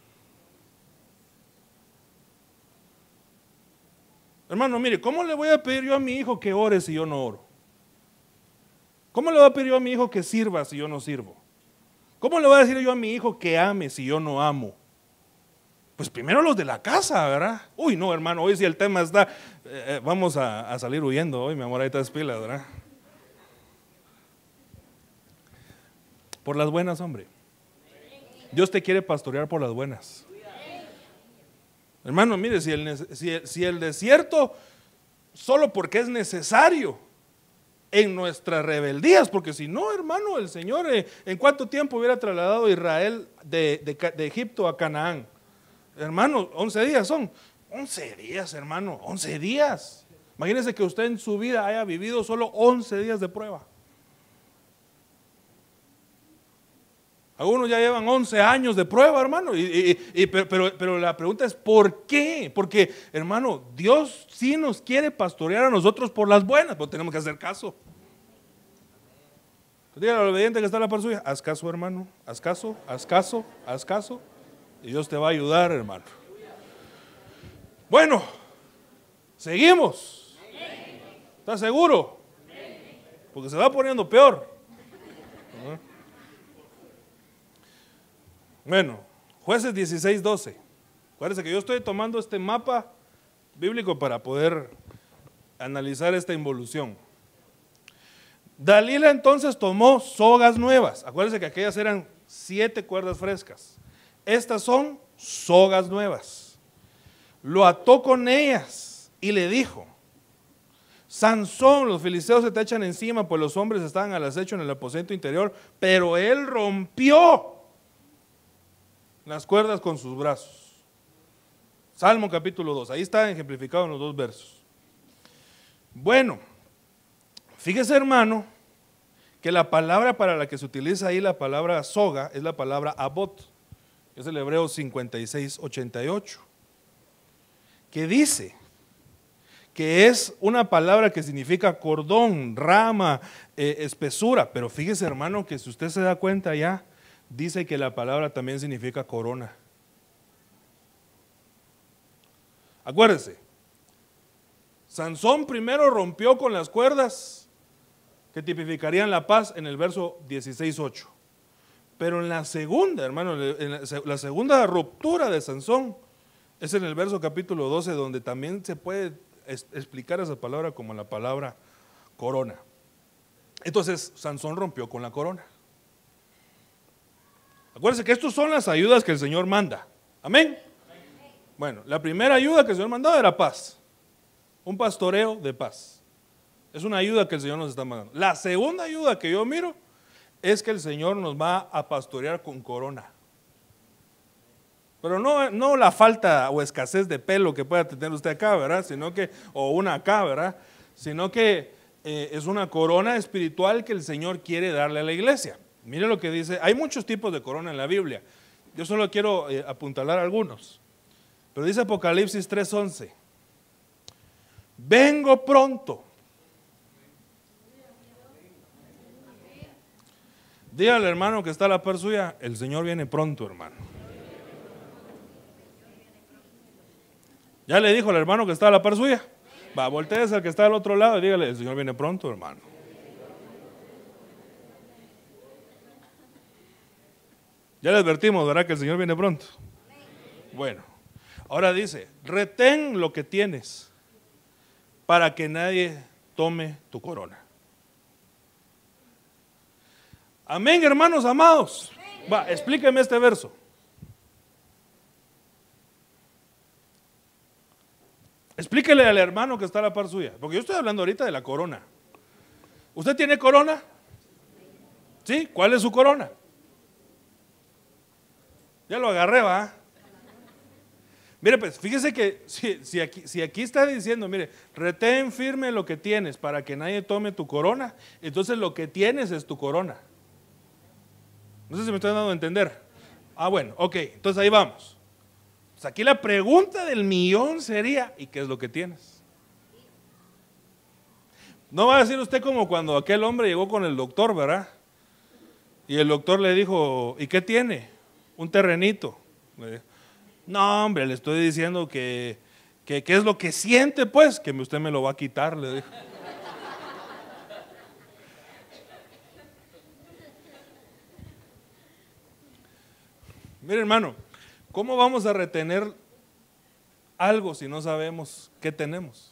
Hermano, mire, ¿cómo le voy a pedir yo a mi hijo que ore si yo no oro? ¿Cómo le voy a pedir yo a mi hijo que sirva si yo no sirvo? ¿Cómo le voy a decir yo a mi hijo que ame si yo no amo? Pues primero los de la casa, ¿verdad? Uy, no, hermano, hoy si el tema está, vamos a salir huyendo hoy, mi amor, ahí estás pilas, ¿verdad? Por las buenas, hombre. Dios te quiere pastorear por las buenas. Hermano, mire, si el desierto, solo porque es necesario en nuestras rebeldías, porque si no, hermano, el Señor, ¿en cuánto tiempo hubiera trasladado a Israel de Egipto a Canaán? Hermano, 11 días son. 11 días, hermano, 11 días. Imagínese que usted en su vida haya vivido solo 11 días de prueba. Algunos ya llevan 11 años de prueba, hermano, pero la pregunta es ¿por qué? Porque, hermano, Dios sí nos quiere pastorear a nosotros por las buenas, pero tenemos que hacer caso. Dígale al obediente que está a la par suya, haz caso, hermano, haz caso, haz caso, haz caso, y Dios te va a ayudar, hermano. Bueno, seguimos. ¿Estás seguro? Porque se va poniendo peor. Bueno, Jueces 16:12. Acuérdense que yo estoy tomando este mapa bíblico para poder analizar esta involución. Dalila entonces tomó sogas nuevas. Acuérdense que aquellas eran 7 cuerdas frescas. Estas son sogas nuevas. Lo ató con ellas y le dijo: Sansón, los filisteos se te echan encima, pues los hombres estaban al acecho en el aposento interior, pero él rompió las cuerdas con sus brazos. Salmo capítulo 2, ahí está ejemplificado en los 2 versos. Bueno, fíjese, hermano, que la palabra para la que se utiliza ahí la palabra soga es la palabra abot, es el hebreo 56:88, que dice que es una palabra que significa cordón, rama, espesura, pero fíjese, hermano, que si usted se da cuenta ya, dice que la palabra también significa corona. Acuérdese, Sansón primero rompió con las cuerdas que tipificarían la paz en el verso 16:8. Pero en la segunda, hermano, la segunda ruptura de Sansón es en el verso capítulo 12, donde también se puede explicar esa palabra como la palabra corona. Entonces, Sansón rompió con la corona. Acuérdense que estas son las ayudas que el Señor manda. Amén. Bueno, la primera ayuda que el Señor mandaba era paz. Un pastoreo de paz. Es una ayuda que el Señor nos está mandando. La segunda ayuda que yo miro es que el Señor nos va a pastorear con corona. Pero no la falta o escasez de pelo que pueda tener usted acá, ¿verdad? O una acá, ¿verdad? Sino que es una corona espiritual que el Señor quiere darle a la iglesia. Mire lo que dice, hay muchos tipos de corona en la Biblia. Yo solo quiero apuntalar algunos. Pero dice Apocalipsis 3:11. Vengo pronto. Dígale, hermano, que está a la par suya, el Señor viene pronto, hermano. ¿Ya le dijo al hermano que está a la par suya? Va, volteese al que está al otro lado y dígale, el Señor viene pronto, hermano. Ya le advertimos, ¿verdad? Que el Señor viene pronto. Bueno, ahora dice, retén lo que tienes para que nadie tome tu corona. Amén, hermanos amados. Va, explíqueme este verso. Explíquele al hermano que está a la par suya, porque yo estoy hablando ahorita de la corona. ¿Usted tiene corona? ¿Sí? ¿Cuál es su corona? Ya lo agarré, ¿va? Mire, pues, fíjese que si aquí está diciendo, mire, retén firme lo que tienes para que nadie tome tu corona, entonces lo que tienes es tu corona. No sé si me estoy dando a entender. Ah, bueno, ok, entonces ahí vamos. Pues aquí la pregunta del millón sería, ¿y qué es lo que tienes? No va a decir usted como cuando aquel hombre llegó con el doctor, ¿verdad? Y el doctor le dijo, ¿y qué tiene? Un terrenito. Le dijo, no, hombre, le estoy diciendo que ¿qué es lo que siente, pues? Que usted me lo va a quitar, le dijo. Mire, hermano, ¿cómo vamos a retener algo si no sabemos qué tenemos?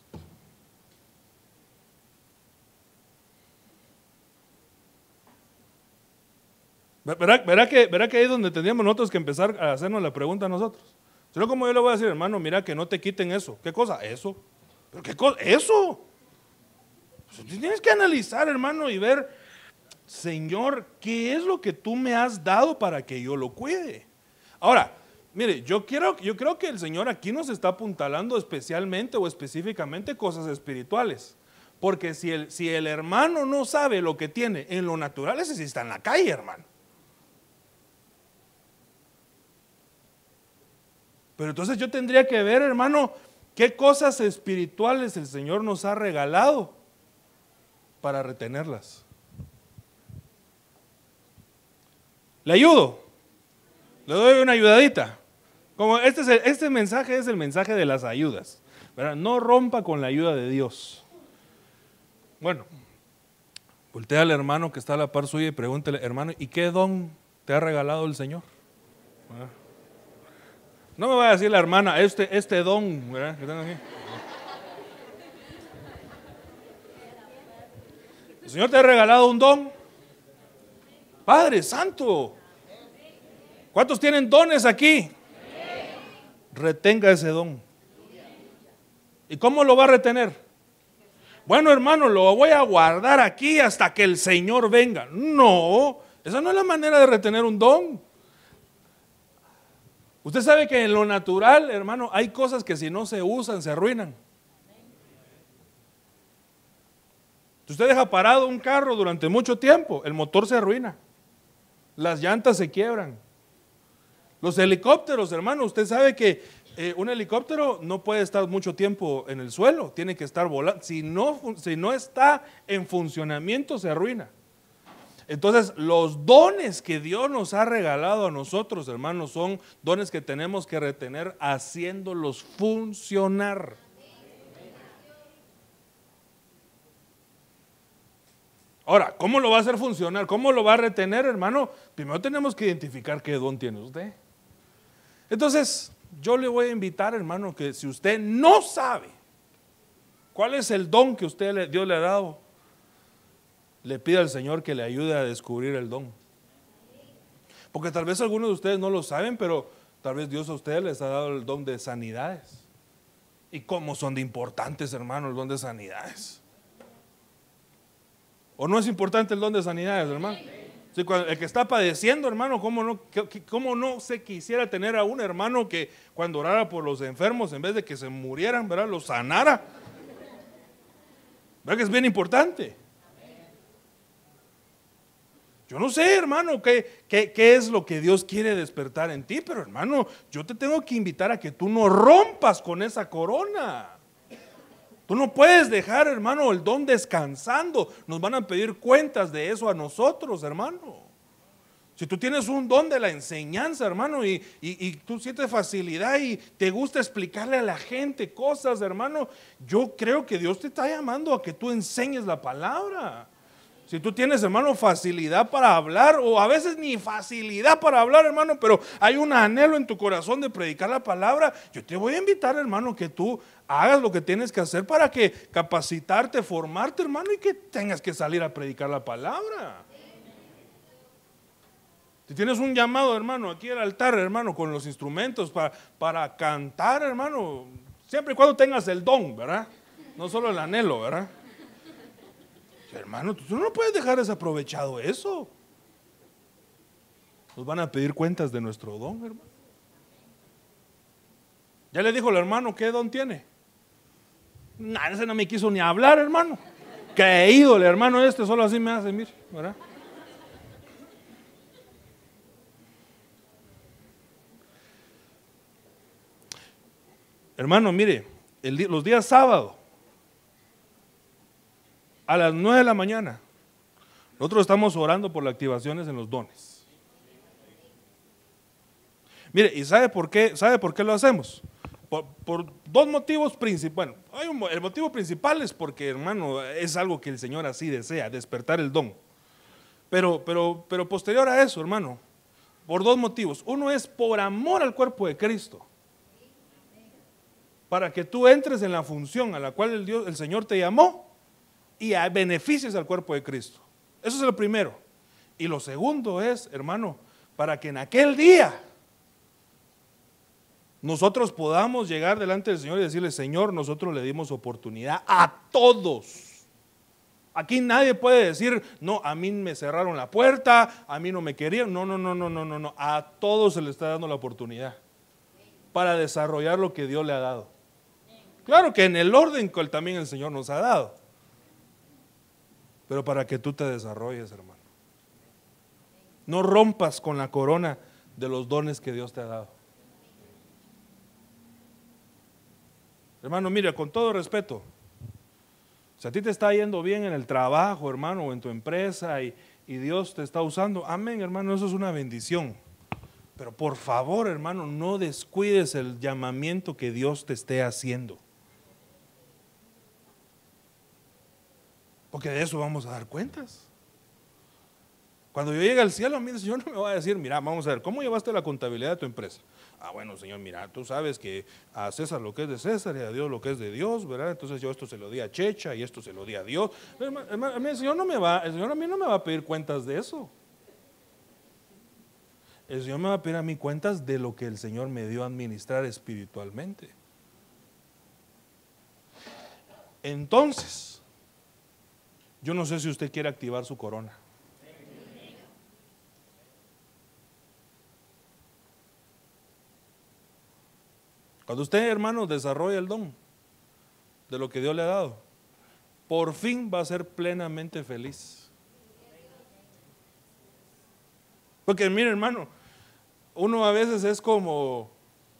Verá que ahí es donde tendríamos nosotros que empezar a hacernos la pregunta a nosotros. Si no, como yo le voy a decir, hermano, mira que no te quiten eso. ¿Qué cosa? Eso. ¿Pero qué cosa? Eso. Pues tienes que analizar, hermano, y ver, Señor, ¿qué es lo que tú me has dado para que yo lo cuide? Ahora, mire, yo creo que el Señor aquí nos está apuntalando especialmente o específicamente cosas espirituales. Porque si el hermano no sabe lo que tiene en lo natural, ese sí está en la calle, hermano. Pero entonces yo tendría que ver, hermano, qué cosas espirituales el Señor nos ha regalado para retenerlas. ¿Le ayudo? ¿Le doy una ayudadita? Como este mensaje es el mensaje de las ayudas, ¿verdad? No rompa con la ayuda de Dios. Bueno, voltea al hermano que está a la par suya y pregúntele, hermano, ¿y qué don te ha regalado el Señor? ¿Verdad? No me vaya a decir la hermana, este don, ¿verdad? Que están aquí. El Señor te ha regalado un don. Padre Santo. ¿Cuántos tienen dones aquí? Retenga ese don. ¿Y cómo lo va a retener? Bueno, hermano, lo voy a guardar aquí hasta que el Señor venga. No, esa no es la manera de retener un don. Usted sabe que en lo natural, hermano, hay cosas que si no se usan, se arruinan. Si usted deja parado un carro durante mucho tiempo, el motor se arruina. Las llantas se quiebran. Los helicópteros, hermano, usted sabe que un helicóptero no puede estar mucho tiempo en el suelo, tiene que estar volando. Si no está en funcionamiento, se arruina. Entonces, los dones que Dios nos ha regalado a nosotros, hermanos, son dones que tenemos que retener haciéndolos funcionar. Ahora, ¿cómo lo va a hacer funcionar? ¿Cómo lo va a retener, hermano? Primero tenemos que identificar qué don tiene usted. Entonces, yo le voy a invitar, hermano, que si usted no sabe cuál es el don que Dios le ha dado, le pida al Señor que le ayude a descubrir el don. Porque tal vez algunos de ustedes no lo saben, pero tal vez Dios a ustedes les ha dado el don de sanidades. ¿Y cómo son de importantes, hermano, el don de sanidades? ¿O no es importante el don de sanidades, hermano? Sí, el que está padeciendo, hermano, ¿cómo no se quisiera tener a un hermano que cuando orara por los enfermos, en vez de que se murieran, ¿verdad?, los sanara? ¿Verdad que es bien importante? Yo no sé, hermano, qué es lo que Dios quiere despertar en ti, pero hermano, yo te tengo que invitar a que tú no rompas con esa corona. Tú no puedes dejar, hermano, el don descansando. Nos van a pedir cuentas de eso a nosotros, hermano. Si tú tienes un don de la enseñanza, hermano, y tú sientes facilidad y te gusta explicarle a la gente cosas, hermano, yo creo que Dios te está llamando a que tú enseñes la palabra. Si tú tienes, hermano, facilidad para hablar, o a veces ni facilidad para hablar, hermano, pero hay un anhelo en tu corazón de predicar la palabra, yo te voy a invitar, hermano, que tú hagas lo que tienes que hacer para que capacitarte, formarte, hermano, y que tengas que salir a predicar la palabra. Si tienes un llamado, hermano, aquí al altar, hermano, con los instrumentos para cantar, hermano, siempre y cuando tengas el don, ¿verdad? No solo el anhelo, ¿verdad? Hermano, tú no puedes dejar desaprovechado eso. Nos van a pedir cuentas de nuestro don, hermano. Ya le dijo el hermano qué don tiene. Nah, ese no me quiso ni hablar, hermano. Creído el hermano este, solo así me hace, mire, ¿verdad? Hermano, mire, los días sábados, a las 9 de la mañana, nosotros estamos orando por las activaciones en los dones. Mire, ¿y sabe por qué? ¿Sabe por qué lo hacemos? Por dos motivos principales. Bueno, el motivo principal es porque, hermano, es algo que el Señor así desea, despertar el don. Pero posterior a eso, hermano, por dos motivos. Uno es por amor al cuerpo de Cristo. Para que tú entres en la función a la cual el Señor te llamó y beneficies al cuerpo de Cristo. Eso es lo primero. Y lo segundo es, hermano, para que en aquel día nosotros podamos llegar delante del Señor y decirle: Señor, nosotros le dimos oportunidad a todos. Aquí nadie puede decir: no, a mí me cerraron la puerta, a mí no me querían. No. A todos se le está dando la oportunidad para desarrollar lo que Dios le ha dado. Claro que en el orden que también el Señor nos ha dado, pero para que tú te desarrolles, hermano. No rompas con la corona de los dones que Dios te ha dado. Hermano, mira, con todo respeto, si a ti te está yendo bien en el trabajo, hermano, o en tu empresa y Dios te está usando, amén, hermano, eso es una bendición. Pero por favor, hermano, no descuides el llamamiento que Dios te esté haciendo. Porque de eso vamos a dar cuentas. Cuando yo llegue al cielo, mire, el Señor no me va a decir: mira, vamos a ver, ¿cómo llevaste la contabilidad de tu empresa? Ah, bueno, Señor, mira, tú sabes que a César lo que es de César y a Dios lo que es de Dios, ¿verdad? Entonces yo esto se lo di a Checha y esto se lo di a Dios. El Señor a mí no me va a pedir cuentas de eso. El Señor me va a pedir a mí cuentas de lo que el Señor me dio a administrar espiritualmente. Entonces, yo no sé si usted quiere activar su corona. Cuando usted, hermano, desarrolla el don de lo que Dios le ha dado, por fin va a ser plenamente feliz. Porque mire, hermano, uno a veces es como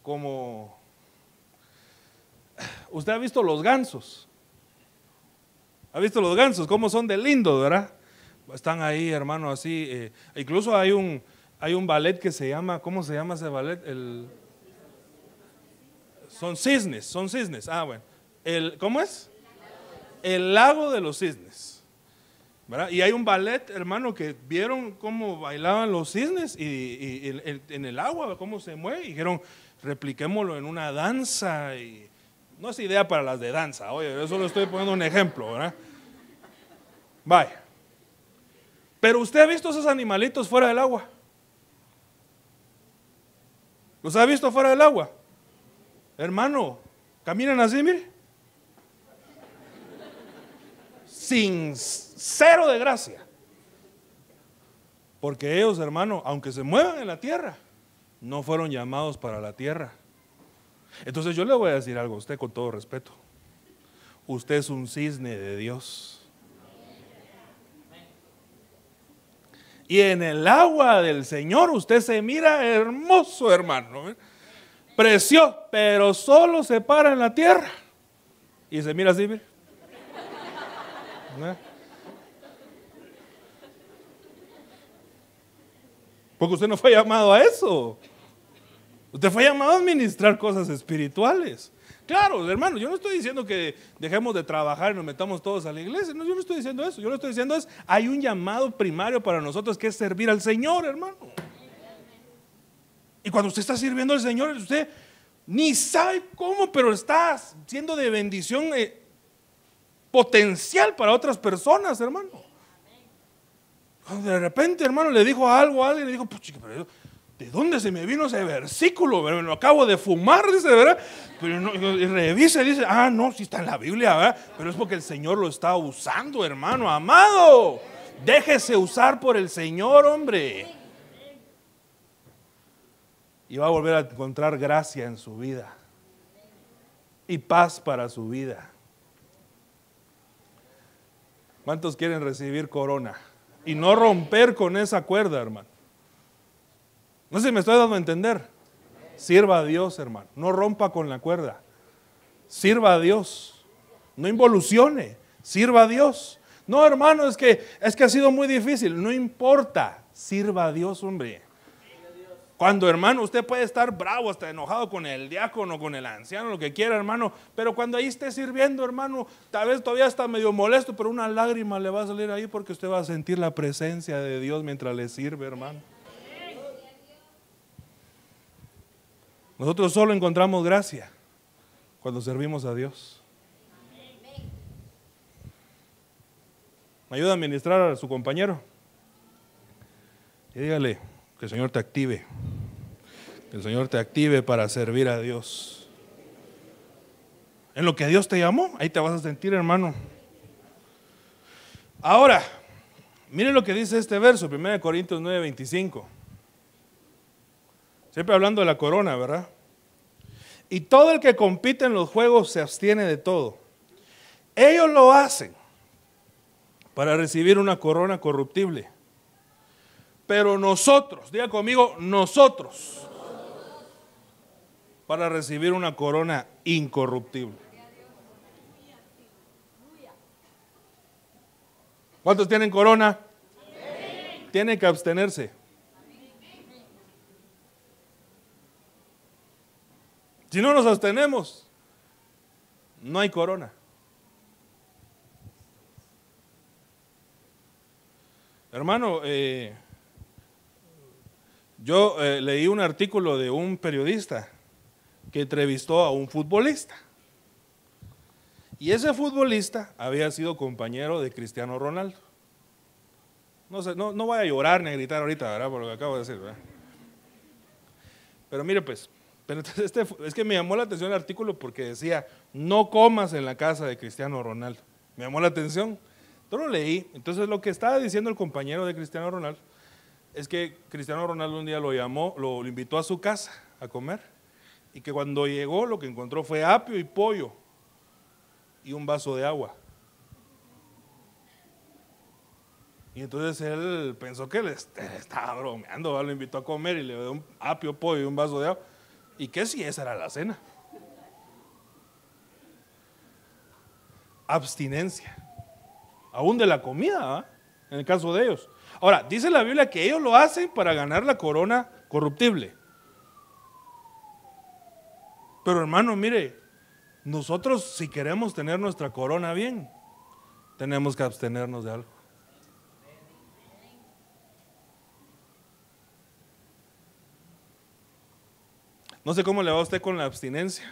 usted ha visto los gansos. ¿Ha visto los gansos? ¿Cómo son de lindos, verdad? Están ahí, hermano, así. Incluso hay un ballet que se llama, ¿cómo se llama ese ballet? Son cisnes. Ah, bueno. ¿Cómo es? El lago de los cisnes, ¿verdad? Y hay un ballet, hermano, que vieron cómo bailaban los cisnes y en el agua, cómo se mueve, y dijeron: repliquémoslo en una danza. Y no es idea para las de danza, oye, yo solo estoy poniendo un ejemplo, ¿verdad? Vaya. Pero usted ha visto esos animalitos fuera del agua. ¿Los ha visto fuera del agua? Hermano, caminan así, mire. Sin cero de gracia. Porque ellos, hermano, aunque se muevan en la tierra, no fueron llamados para la tierra. Entonces yo le voy a decir algo a usted con todo respeto. Usted es un cisne de Dios. Y en el agua del Señor usted se mira hermoso, hermano. Precioso, pero solo se para en la tierra. Y se mira así, mire. Porque usted no fue llamado a eso. Usted fue llamado a administrar cosas espirituales. Claro, hermano, yo no estoy diciendo que dejemos de trabajar y nos metamos todos a la iglesia. No, yo no estoy diciendo eso. Yo lo estoy diciendo es, hay un llamado primario para nosotros que es servir al Señor, hermano. Y cuando usted está sirviendo al Señor, usted ni sabe cómo, pero está siendo de bendición potencial para otras personas, hermano. De repente, hermano, le dijo algo a alguien, le dijo, pero ¿de dónde se me vino ese versículo? Me lo acabo de fumar, dice, ¿verdad? Pero no, y revisa y dice, no, sí está en la Biblia, ¿verdad? Pero es porque el Señor lo está usando, hermano, amado. Déjese usar por el Señor, hombre. Y va a volver a encontrar gracia en su vida y paz para su vida. ¿Cuántos quieren recibir corona? Y no romper con esa cuerda, hermano. No sé si me estoy dando a entender. Sirva a Dios, hermano. No rompa con la cuerda. Sirva a Dios. No involucione. Sirva a Dios. No, hermano, es que ha sido muy difícil. No importa. Sirva a Dios, hombre. Cuando, hermano, usted puede estar bravo, hasta enojado con el diácono, con el anciano, lo que quiera, hermano, pero cuando ahí esté sirviendo, hermano, tal vez todavía está medio molesto, pero una lágrima le va a salir ahí porque usted va a sentir la presencia de Dios mientras le sirve, hermano. Nosotros solo encontramos gracia cuando servimos a Dios. ¿Me ayuda a ministrar a su compañero? Y dígale que el Señor te active. Que el Señor te active para servir a Dios. En lo que Dios te llamó, ahí te vas a sentir, hermano. Ahora, miren lo que dice este verso, 1 Corintios 9:25. Siempre hablando de la corona, ¿verdad? Y todo el que compite en los juegos se abstiene de todo. Ellos lo hacen para recibir una corona corruptible. Pero nosotros, diga conmigo, nosotros, para recibir una corona incorruptible. ¿Cuántos tienen corona? Tienen que abstenerse. Si no nos abstenemos, no hay corona. Hermano, yo leí un artículo de un periodista que entrevistó a un futbolista. Y ese futbolista había sido compañero de Cristiano Ronaldo. No sé, no voy a llorar ni a gritar ahorita, ¿verdad? Por lo que acabo de decir, ¿verdad? Pero mire pues, es que me llamó la atención el artículo porque decía, no comas en la casa de Cristiano Ronaldo. Me llamó la atención. Entonces lo leí. Entonces lo que estaba diciendo el compañero de Cristiano Ronaldo es que Cristiano Ronaldo un día lo llamó, lo invitó a su casa a comer y que cuando llegó lo que encontró fue apio y pollo y un vaso de agua. Y entonces él pensó que le estaba bromeando, ¿va? Lo invitó a comer y le dio un apio, pollo y un vaso de agua. ¿Y qué si esa era la cena? Abstinencia, aún de la comida, ¿eh? En el caso de ellos. Ahora, dice la Biblia que ellos lo hacen para ganar la corona corruptible. Pero hermano, mire, nosotros si queremos tener nuestra corona bien, tenemos que abstenernos de algo. No sé cómo le va a usted con la abstinencia.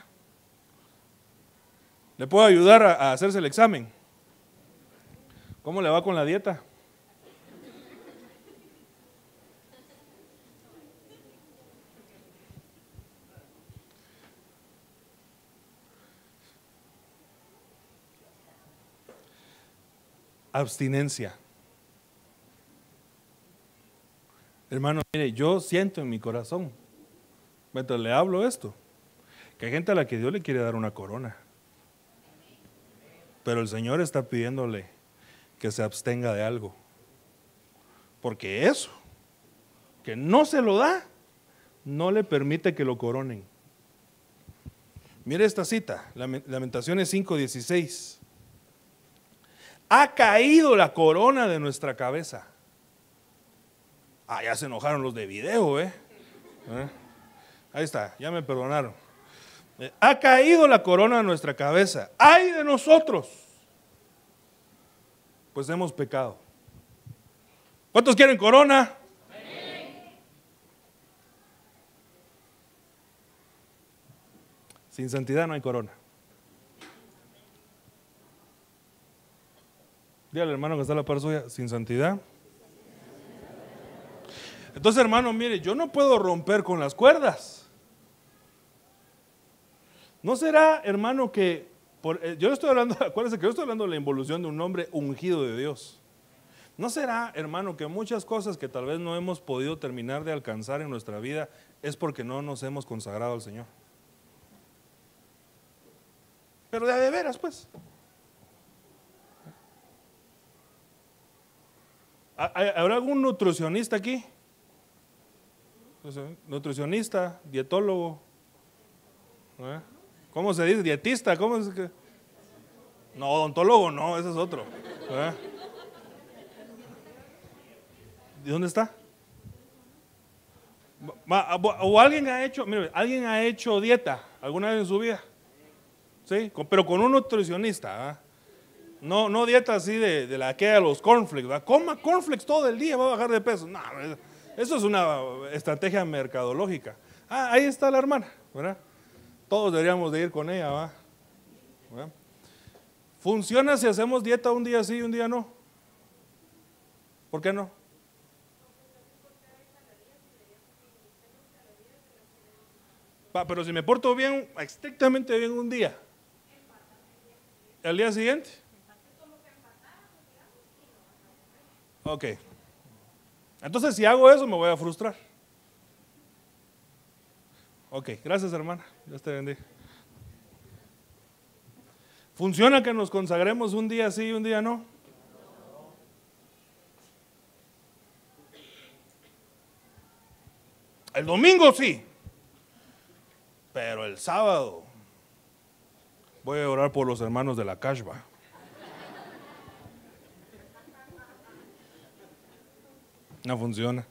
¿Le puedo ayudar a hacerse el examen? ¿Cómo le va con la dieta? Abstinencia. Hermano, mire, yo siento en mi corazón, mientras le hablo esto, que hay gente a la que Dios le quiere dar una corona. Pero el Señor está pidiéndole que se abstenga de algo. Porque eso, que no se lo da, no le permite que lo coronen. Mire esta cita, Lamentaciones 5:16. Ha caído la corona de nuestra cabeza. Ya se enojaron los de video, Ahí está, ya me perdonaron. Ha caído la corona de nuestra cabeza. ¡Ay de nosotros! Pues hemos pecado. ¿Cuántos quieren corona? Sin santidad no hay corona. Dígale, hermano, que está a la par suya, sin santidad. Entonces, hermano, mire, yo no puedo romper con las cuerdas. ¿No será, hermano, que yo estoy hablando, acuérdense que yo estoy hablando de la involución de un hombre ungido de Dios? ¿No será, hermano, que muchas cosas que tal vez no hemos podido terminar de alcanzar en nuestra vida es porque no nos hemos consagrado al Señor? Pero de veras, pues. ¿Habrá algún nutricionista aquí? Nutricionista, dietólogo. ¿Eh? ¿Cómo se dice? Dietista. ¿Cómo es que? No, odontólogo no, ese es otro. ¿Eh? ¿De dónde está? ¿O alguien ha hecho, mire, alguien ha hecho dieta alguna vez en su vida? ¿Sí? Pero con un nutricionista. ¿Eh? No dieta así de la que de los cornflakes. ¿Va? Coma cornflakes todo el día, va a bajar de peso. No, eso es una estrategia mercadológica. Ahí está la hermana, ¿verdad? Todos deberíamos de ir con ella, ¿va? ¿verdad? ¿Funciona si hacemos dieta un día sí y un día no? ¿Por qué no? Pero si me porto bien, estrictamente bien un día, ¿al día siguiente? Ok. Entonces, si hago eso, me voy a frustrar. Ok, gracias, hermana. Dios te bendiga. ¿Funciona que nos consagremos un día sí y un día no? El domingo sí, pero el sábado voy a orar por los hermanos de la Cashba. No funciona.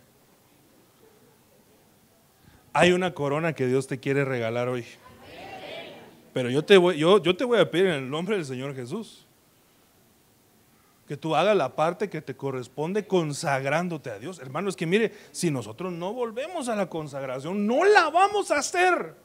Hay una corona que Dios te quiere regalar hoy. Pero yo te voy a pedir en el nombre del Señor Jesús que tú hagas la parte que te corresponde consagrándote a Dios. Hermano, es que mire, si nosotros no volvemos a la consagración, no la vamos a hacer.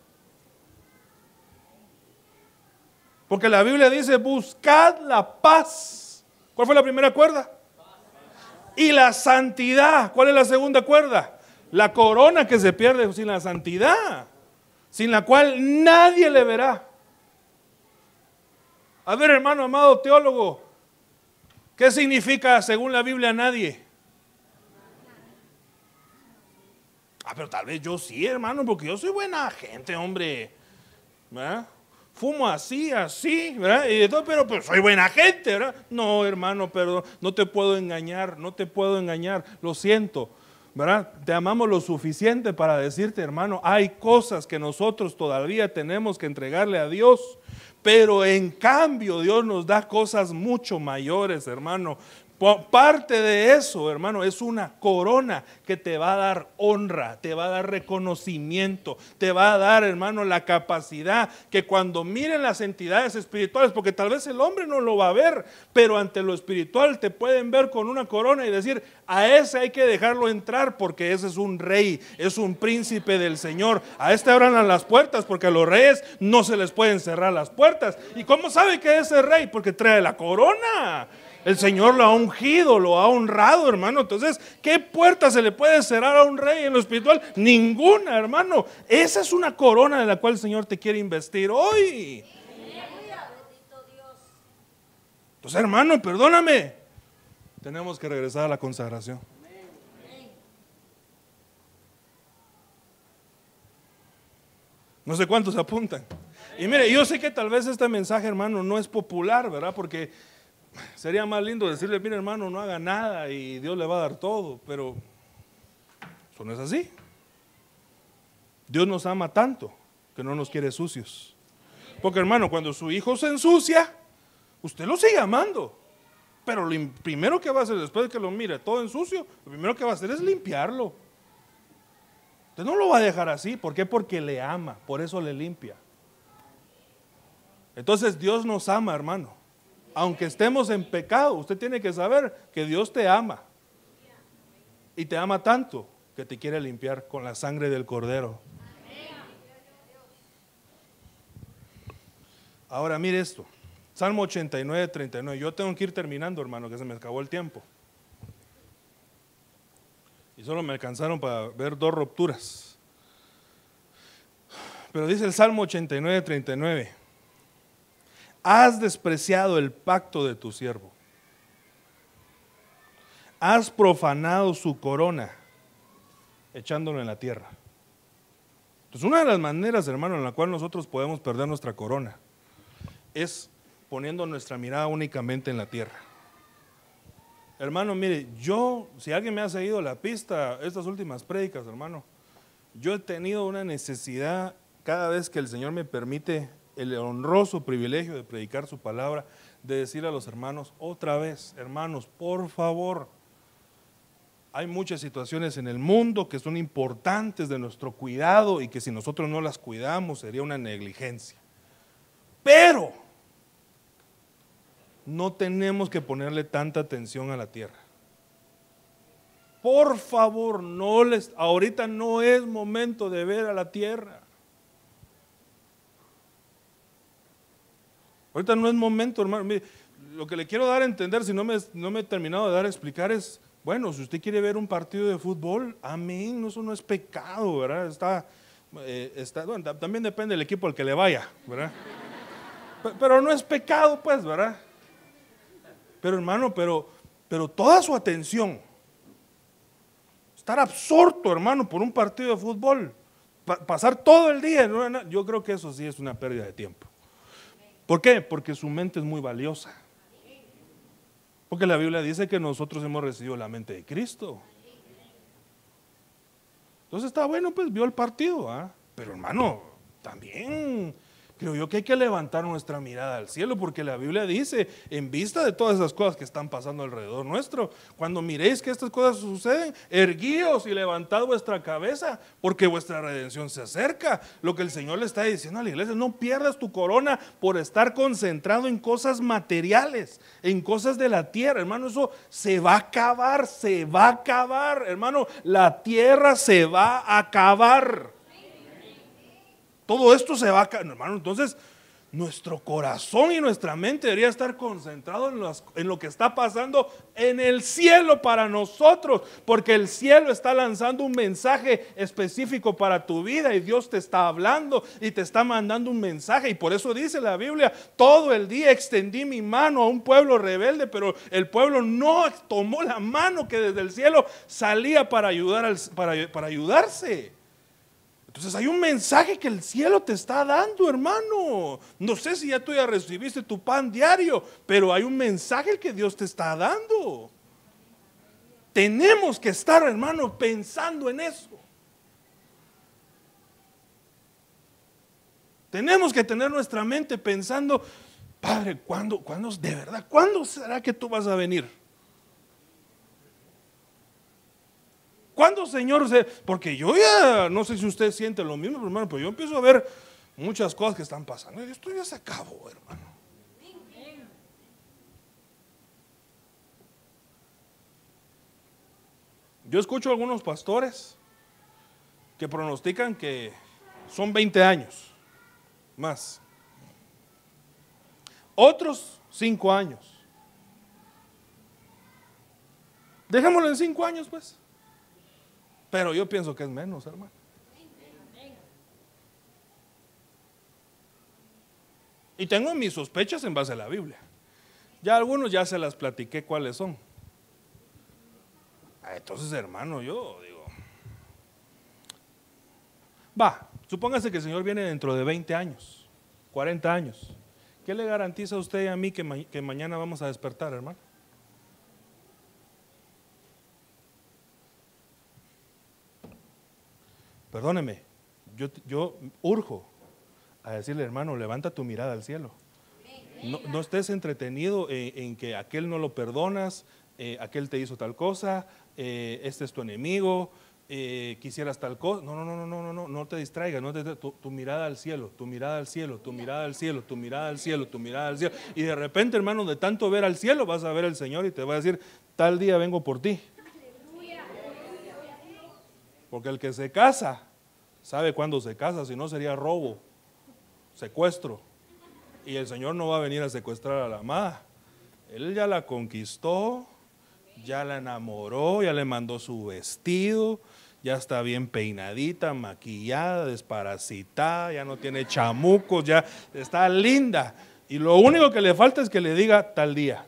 Porque la Biblia dice, buscad la paz. ¿Cuál fue la primera cuerda? Y la santidad. ¿Cuál es la segunda cuerda? La corona que se pierde sin la santidad, sin la cual nadie le verá. A ver, hermano amado teólogo, ¿qué significa según la Biblia nadie? Pero tal vez yo sí, hermano, porque yo soy buena gente, hombre. ¿Verdad? Fumo así, ¿verdad? Y de todo, pero pues soy buena gente, ¿verdad? No, hermano, perdón, no te puedo engañar, lo siento, ¿verdad? Te amamos lo suficiente para decirte, hermano, hay cosas que nosotros todavía tenemos que entregarle a Dios, pero en cambio Dios nos da cosas mucho mayores, hermano. Parte de eso, hermano, es una corona que te va a dar honra, te va a dar reconocimiento, te va a dar, hermano, la capacidad que cuando miren las entidades espirituales, porque tal vez el hombre no lo va a ver, pero ante lo espiritual te pueden ver con una corona y decir, a ese hay que dejarlo entrar porque ese es un rey, es un príncipe del Señor. A este abran las puertas porque a los reyes no se les pueden cerrar las puertas. ¿Y cómo sabe que es el rey? Porque trae la corona. El Señor lo ha ungido, lo ha honrado, hermano. Entonces, ¿qué puerta se le puede cerrar a un rey en lo espiritual? Ninguna, hermano. Esa es una corona de la cual el Señor te quiere investir hoy. Entonces, hermano, perdóname. Tenemos que regresar a la consagración. No sé cuántos apuntan. Y mire, yo sé que tal vez este mensaje, hermano, no es popular, ¿verdad? Porque sería más lindo decirle, mire hermano, no haga nada y Dios le va a dar todo, pero eso no es así. Dios nos ama tanto que no nos quiere sucios. Porque hermano, cuando su hijo se ensucia, usted lo sigue amando, pero lo primero que va a hacer después de que lo mire todo en sucio, lo primero que va a hacer es limpiarlo. Usted no lo va a dejar así. ¿Por qué? Porque le ama, por eso le limpia. Entonces Dios nos ama, hermano. Aunque estemos en pecado, usted tiene que saber que Dios te ama. Y te ama tanto que te quiere limpiar con la sangre del Cordero. Ahora mire esto. Salmo 89, 39. Yo tengo que ir terminando, hermano, que se me acabó el tiempo. Y solo me alcanzaron para ver 2 rupturas. Pero dice el Salmo 89, 39. Has despreciado el pacto de tu siervo. Has profanado su corona, echándolo en la tierra. Entonces, una de las maneras, hermano, en la cual nosotros podemos perder nuestra corona es poniendo nuestra mirada únicamente en la tierra. Hermano, mire, si alguien me ha seguido la pista, estas últimas prédicas, hermano, yo he tenido una necesidad cada vez que el Señor me permite el honroso privilegio de predicar su palabra, de decir a los hermanos, otra vez, hermanos, por favor, hay muchas situaciones en el mundo que son importantes de nuestro cuidado y que si nosotros no las cuidamos sería una negligencia. Pero no tenemos que ponerle tanta atención a la tierra. Por favor, ahorita no es momento de ver a la tierra. Ahorita no es momento, hermano. Mire, lo que le quiero dar a entender, si no me he terminado de dar a explicar es, bueno, si usted quiere ver un partido de fútbol, amén, eso no es pecado, ¿verdad? Bueno, también depende del equipo al que le vaya, ¿verdad? Pero no es pecado, pues, ¿verdad? Pero hermano, pero toda su atención, estar absorto, hermano, por un partido de fútbol, pasar todo el día, yo creo que eso sí es una pérdida de tiempo. ¿Por qué? Porque su mente es muy valiosa. Porque la Biblia dice que nosotros hemos recibido la mente de Cristo. Entonces está bueno, pues vio el partido, ¿ah? Pero hermano, también creo yo que hay que levantar nuestra mirada al cielo, porque la Biblia dice, en vista de todas esas cosas que están pasando alrededor nuestro, cuando miréis que estas cosas suceden, erguíos y levantad vuestra cabeza, porque vuestra redención se acerca. Lo que el Señor le está diciendo a la iglesia, no pierdas tu corona por estar concentrado en cosas materiales, en cosas de la tierra, hermano, eso se va a acabar, hermano, la tierra se va a acabar. Todo esto se va a caer, hermano. Entonces, nuestro corazón y nuestra mente debería estar concentrado en lo que está pasando en el cielo para nosotros, porque el cielo está lanzando un mensaje específico para tu vida y Dios te está hablando y te está mandando un mensaje. Y por eso dice la Biblia, todo el día extendí mi mano a un pueblo rebelde, pero el pueblo no tomó la mano que desde el cielo salía para ayudarse. Entonces hay un mensaje que el cielo te está dando, hermano. No sé si ya tú ya recibiste tu pan diario, pero hay un mensaje que Dios te está dando. Tenemos que estar, hermano, pensando en eso. Tenemos que tener nuestra mente pensando, Padre, ¿cuándo de verdad? ¿Cuándo será que tú vas a venir? ¿Cuándo, Señor? Porque yo ya, no sé si usted siente lo mismo, hermano, pero yo empiezo a ver muchas cosas que están pasando. Y esto ya se acabó, hermano. Yo escucho a algunos pastores que pronostican que son 20 años más. Otros 5 años. Dejémoslo en 5 años, pues. Pero yo pienso que es menos, hermano. Y tengo mis sospechas en base a la Biblia. Ya algunos ya se las platiqué cuáles son. Entonces, hermano, yo digo, supóngase que el Señor viene dentro de 20 años, 40 años. ¿Qué le garantiza a usted y a mí que mañana vamos a despertar, hermano? Perdóneme, yo urjo a decirle, hermano, levanta tu mirada al cielo. No estés entretenido en que aquel no lo perdonas, aquel te hizo tal cosa, este es tu enemigo. quisieras tal cosa. No te distraigas, tu mirada al cielo, tu mirada al cielo, tu mirada al cielo, tu mirada al cielo, tu mirada al cielo. Y de repente, hermano, de tanto ver al cielo, vas a ver al Señor y te va a decir, tal día vengo por ti. Porque el que se casa, sabe cuándo se casa, si no sería robo, secuestro. Y el Señor no va a venir a secuestrar a la amada. Él ya la conquistó, ya la enamoró, ya le mandó su vestido, ya está bien peinadita, maquillada, desparasitada, ya no tiene chamucos, ya está linda. Y lo único que le falta es que le diga tal día.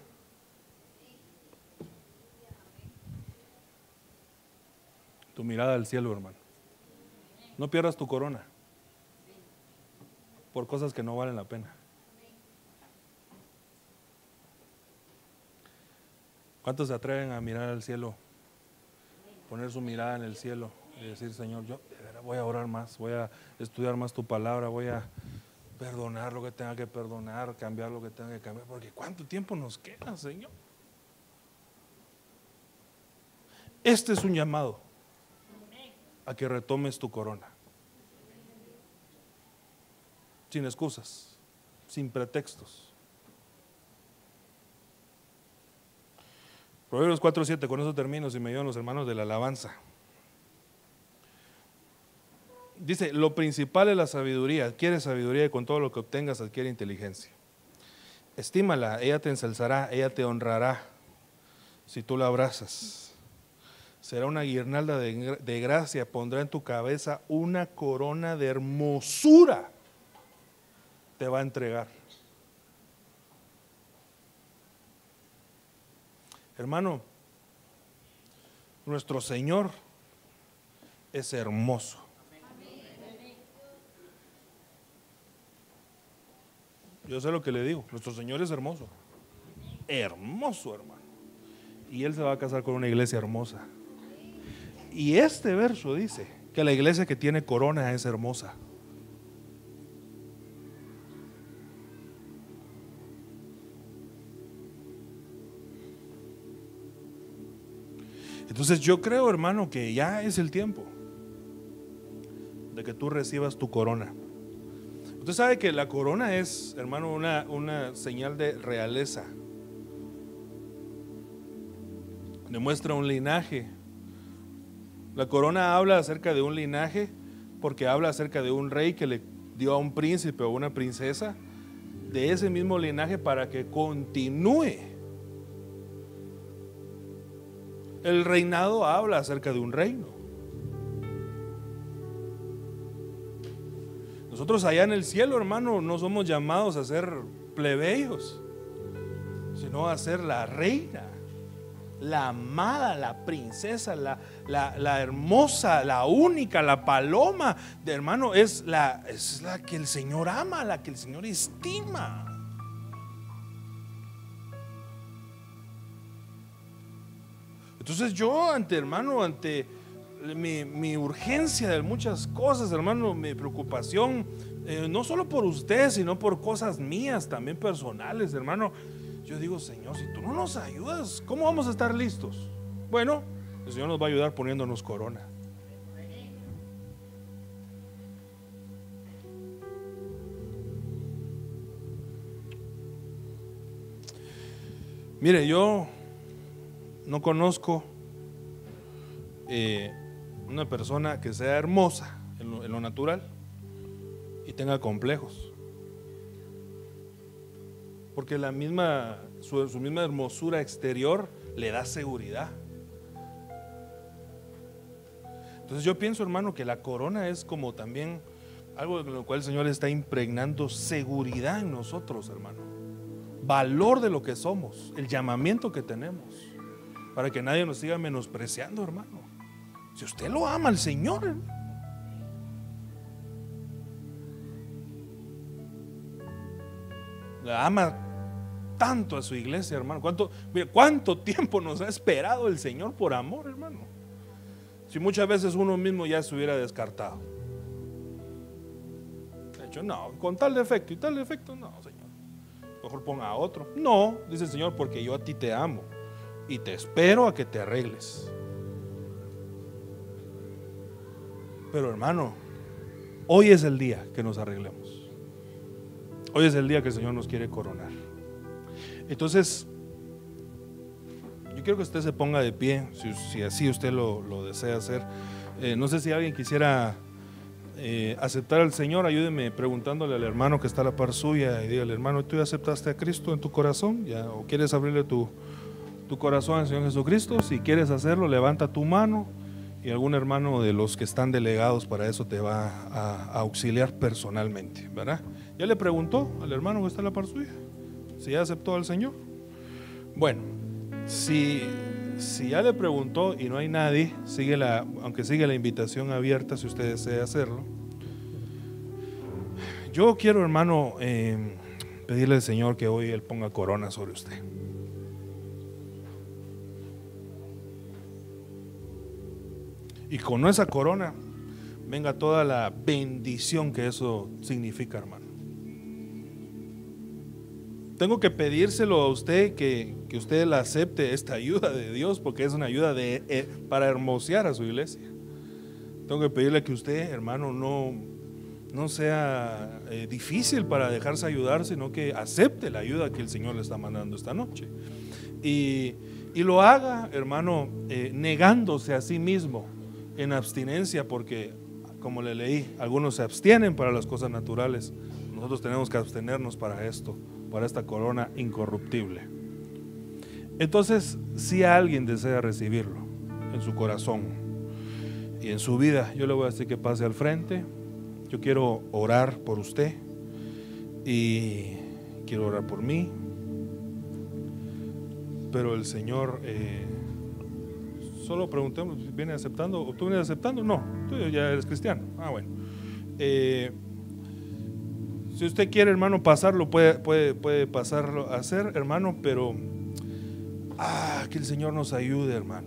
Tu mirada al cielo, hermano. No pierdas tu corona por cosas que no valen la pena. ¿Cuántos se atreven a mirar al cielo? Poner su mirada en el cielo y decir, Señor, yo voy a orar más, voy a estudiar más tu palabra, voy a perdonar lo que tenga que perdonar, cambiar lo que tenga que cambiar, porque ¿cuánto tiempo nos queda, Señor? Este es un llamado a que retomes tu corona. Sin excusas, sin pretextos. Proverbios 4:7, con eso termino, si me ayudan los hermanos de la alabanza. Dice, lo principal es la sabiduría, adquiere sabiduría y con todo lo que obtengas adquiere inteligencia. Estímala, ella te ensalzará, ella te honrará si tú la abrazas. Será una guirnalda de gracia, pondrá en tu cabeza una corona de hermosura, te va a entregar. Hermano, nuestro Señor es hermoso. Yo sé lo que le digo, nuestro Señor es hermoso. Hermoso, hermano. Y Él se va a casar con una iglesia hermosa. Y este verso dice que la iglesia que tiene corona es hermosa. Entonces yo creo, hermano, que ya es el tiempo de que tú recibas tu corona. Usted sabe que la corona es, hermano, una señal de realeza. Demuestra un linaje. La corona habla acerca de un linaje porque habla acerca de un rey que le dio a un príncipe o una princesa de ese mismo linaje para que continúe. El reinado habla acerca de un reino. Nosotros allá en el cielo, hermano, no somos llamados a ser plebeyos, sino a ser la reina, la amada, la princesa, la hermosa, la única, la paloma. De hermano, es la que el Señor ama, la que el Señor estima. Entonces yo ante mi urgencia de muchas cosas, hermano, mi preocupación, no solo por usted, sino por cosas mías, también personales, hermano, yo digo, Señor, si tú no nos ayudas, ¿cómo vamos a estar listos? Bueno, el Señor nos va a ayudar poniéndonos corona. Mire, yo no conozco una persona que sea hermosa en lo natural y tenga complejos, porque su misma hermosura exterior le da seguridad. Entonces yo pienso, hermano, que la corona es como también algo en lo cual el Señor está impregnando seguridad en nosotros, hermano, valor de lo que somos, el llamamiento que tenemos, para que nadie nos siga menospreciando, hermano. Si usted lo ama al Señor, hermano, la ama tanto a su iglesia, hermano. ¿Cuánto tiempo nos ha esperado el Señor por amor, hermano? Si muchas veces uno mismo ya se hubiera descartado. De hecho, no, con tal defecto y tal defecto, no, Señor. Mejor ponga a otro. No, dice el Señor, porque yo a ti te amo y te espero a que te arregles. Pero hermano, hoy es el día que nos arreglemos. Hoy es el día que el Señor nos quiere coronar. Entonces, yo quiero que usted se ponga de pie, si así usted lo desea hacer. No sé si alguien quisiera aceptar al Señor. Ayúdeme preguntándole al hermano que está a la par suya y dígale: hermano, ¿tú ya aceptaste a Cristo en tu corazón? ¿Ya? ¿O quieres abrirle tu corazón al Señor Jesucristo? Si quieres hacerlo, levanta tu mano y algún hermano de los que están delegados para eso te va a auxiliar personalmente, ¿verdad? ¿Ya le preguntó al hermano que está a la par suya si ya aceptó al Señor? Bueno, si ya le preguntó y no hay nadie, aunque sigue la invitación abierta si usted desea hacerlo. Yo quiero, hermano, pedirle al Señor que hoy Él ponga corona sobre usted. Y con esa corona venga toda la bendición que eso significa, hermano. Tengo que pedírselo a usted que usted la acepte, esta ayuda de Dios, porque es una ayuda para hermosear a su iglesia. Tengo que pedirle que usted, hermano, no sea difícil para dejarse ayudar, sino que acepte la ayuda que el Señor le está mandando esta noche. Y lo haga, hermano, negándose a sí mismo en abstinencia, porque como le leí, algunos se abstienen para las cosas naturales. Nosotros tenemos que abstenernos para esto, para esta corona incorruptible. Entonces, si alguien desea recibirlo en su corazón y en su vida, yo le voy a decir que pase al frente. Yo quiero orar por usted y quiero orar por mí, pero el Señor solo preguntemos, ¿viene aceptando? ¿O tú vienes aceptando? No, tú ya eres cristiano. Bueno. Si usted quiere, hermano, pasarlo, puede pasarlo a hacer, hermano, pero que el Señor nos ayude, hermano,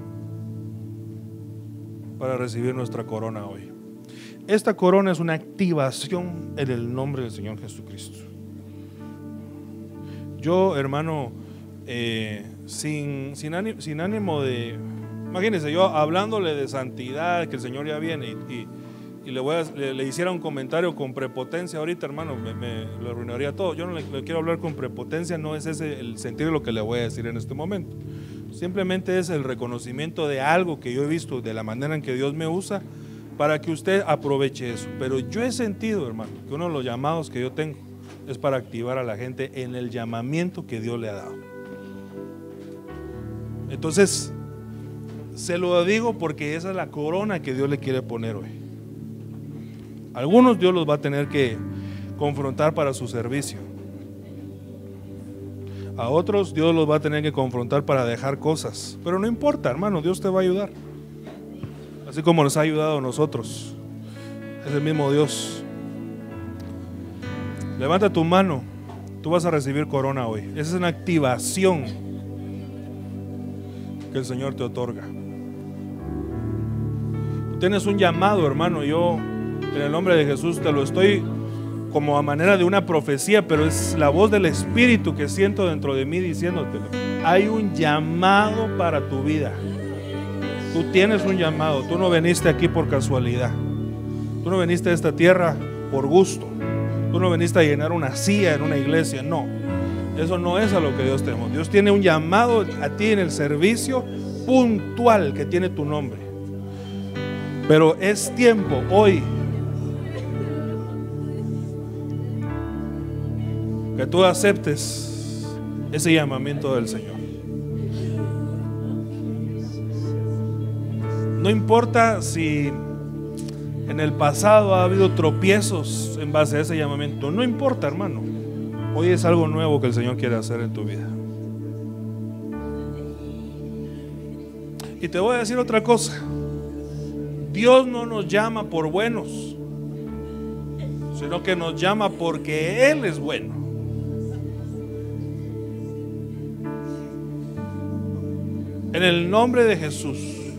para recibir nuestra corona hoy. Esta corona es una activación en el nombre del Señor Jesucristo. Yo, hermano, sin ánimo de, imagínense, yo hablándole de santidad, que el Señor ya viene y le hiciera un comentario con prepotencia ahorita, hermano, me lo arruinaría todo. Yo no le quiero hablar con prepotencia, no es ese el sentido de lo que le voy a decir en este momento. Simplemente es el reconocimiento de algo que yo he visto, de la manera en que Dios me usa, para que usted aproveche eso. Pero yo he sentido, hermano, que uno de los llamados que yo tengo es para activar a la gente en el llamamiento que Dios le ha dado. Entonces, se lo digo porque esa es la corona que Dios le quiere poner hoy. Algunos Dios los va a tener que confrontar para su servicio. A otros Dios los va a tener que confrontar para dejar cosas. Pero no importa, hermano, Dios te va a ayudar. Así como nos ha ayudado a nosotros. Es el mismo Dios. Levanta tu mano. Tú vas a recibir corona hoy. Esa es una activación que el Señor te otorga. Tú tienes un llamado, hermano. Yo, en el nombre de Jesús, te lo estoy como a manera de una profecía, pero es la voz del Espíritu que siento dentro de mí diciéndotelo. Hay un llamado para tu vida. Tú tienes un llamado. Tú no viniste aquí por casualidad. Tú no viniste a esta tierra por gusto. Tú no viniste a llenar una silla en una iglesia. No, eso no es a lo que Dios te llamó. Dios tiene un llamado a ti en el servicio puntual que tiene tu nombre. Pero es tiempo hoy que tú aceptes ese llamamiento del Señor. No importa si en el pasado ha habido tropiezos en base a ese llamamiento. No importa, hermano. Hoy es algo nuevo que el Señor quiere hacer en tu vida. Y te voy a decir otra cosa. Dios no nos llama por buenos, sino que nos llama porque Él es bueno. En el nombre de Jesús,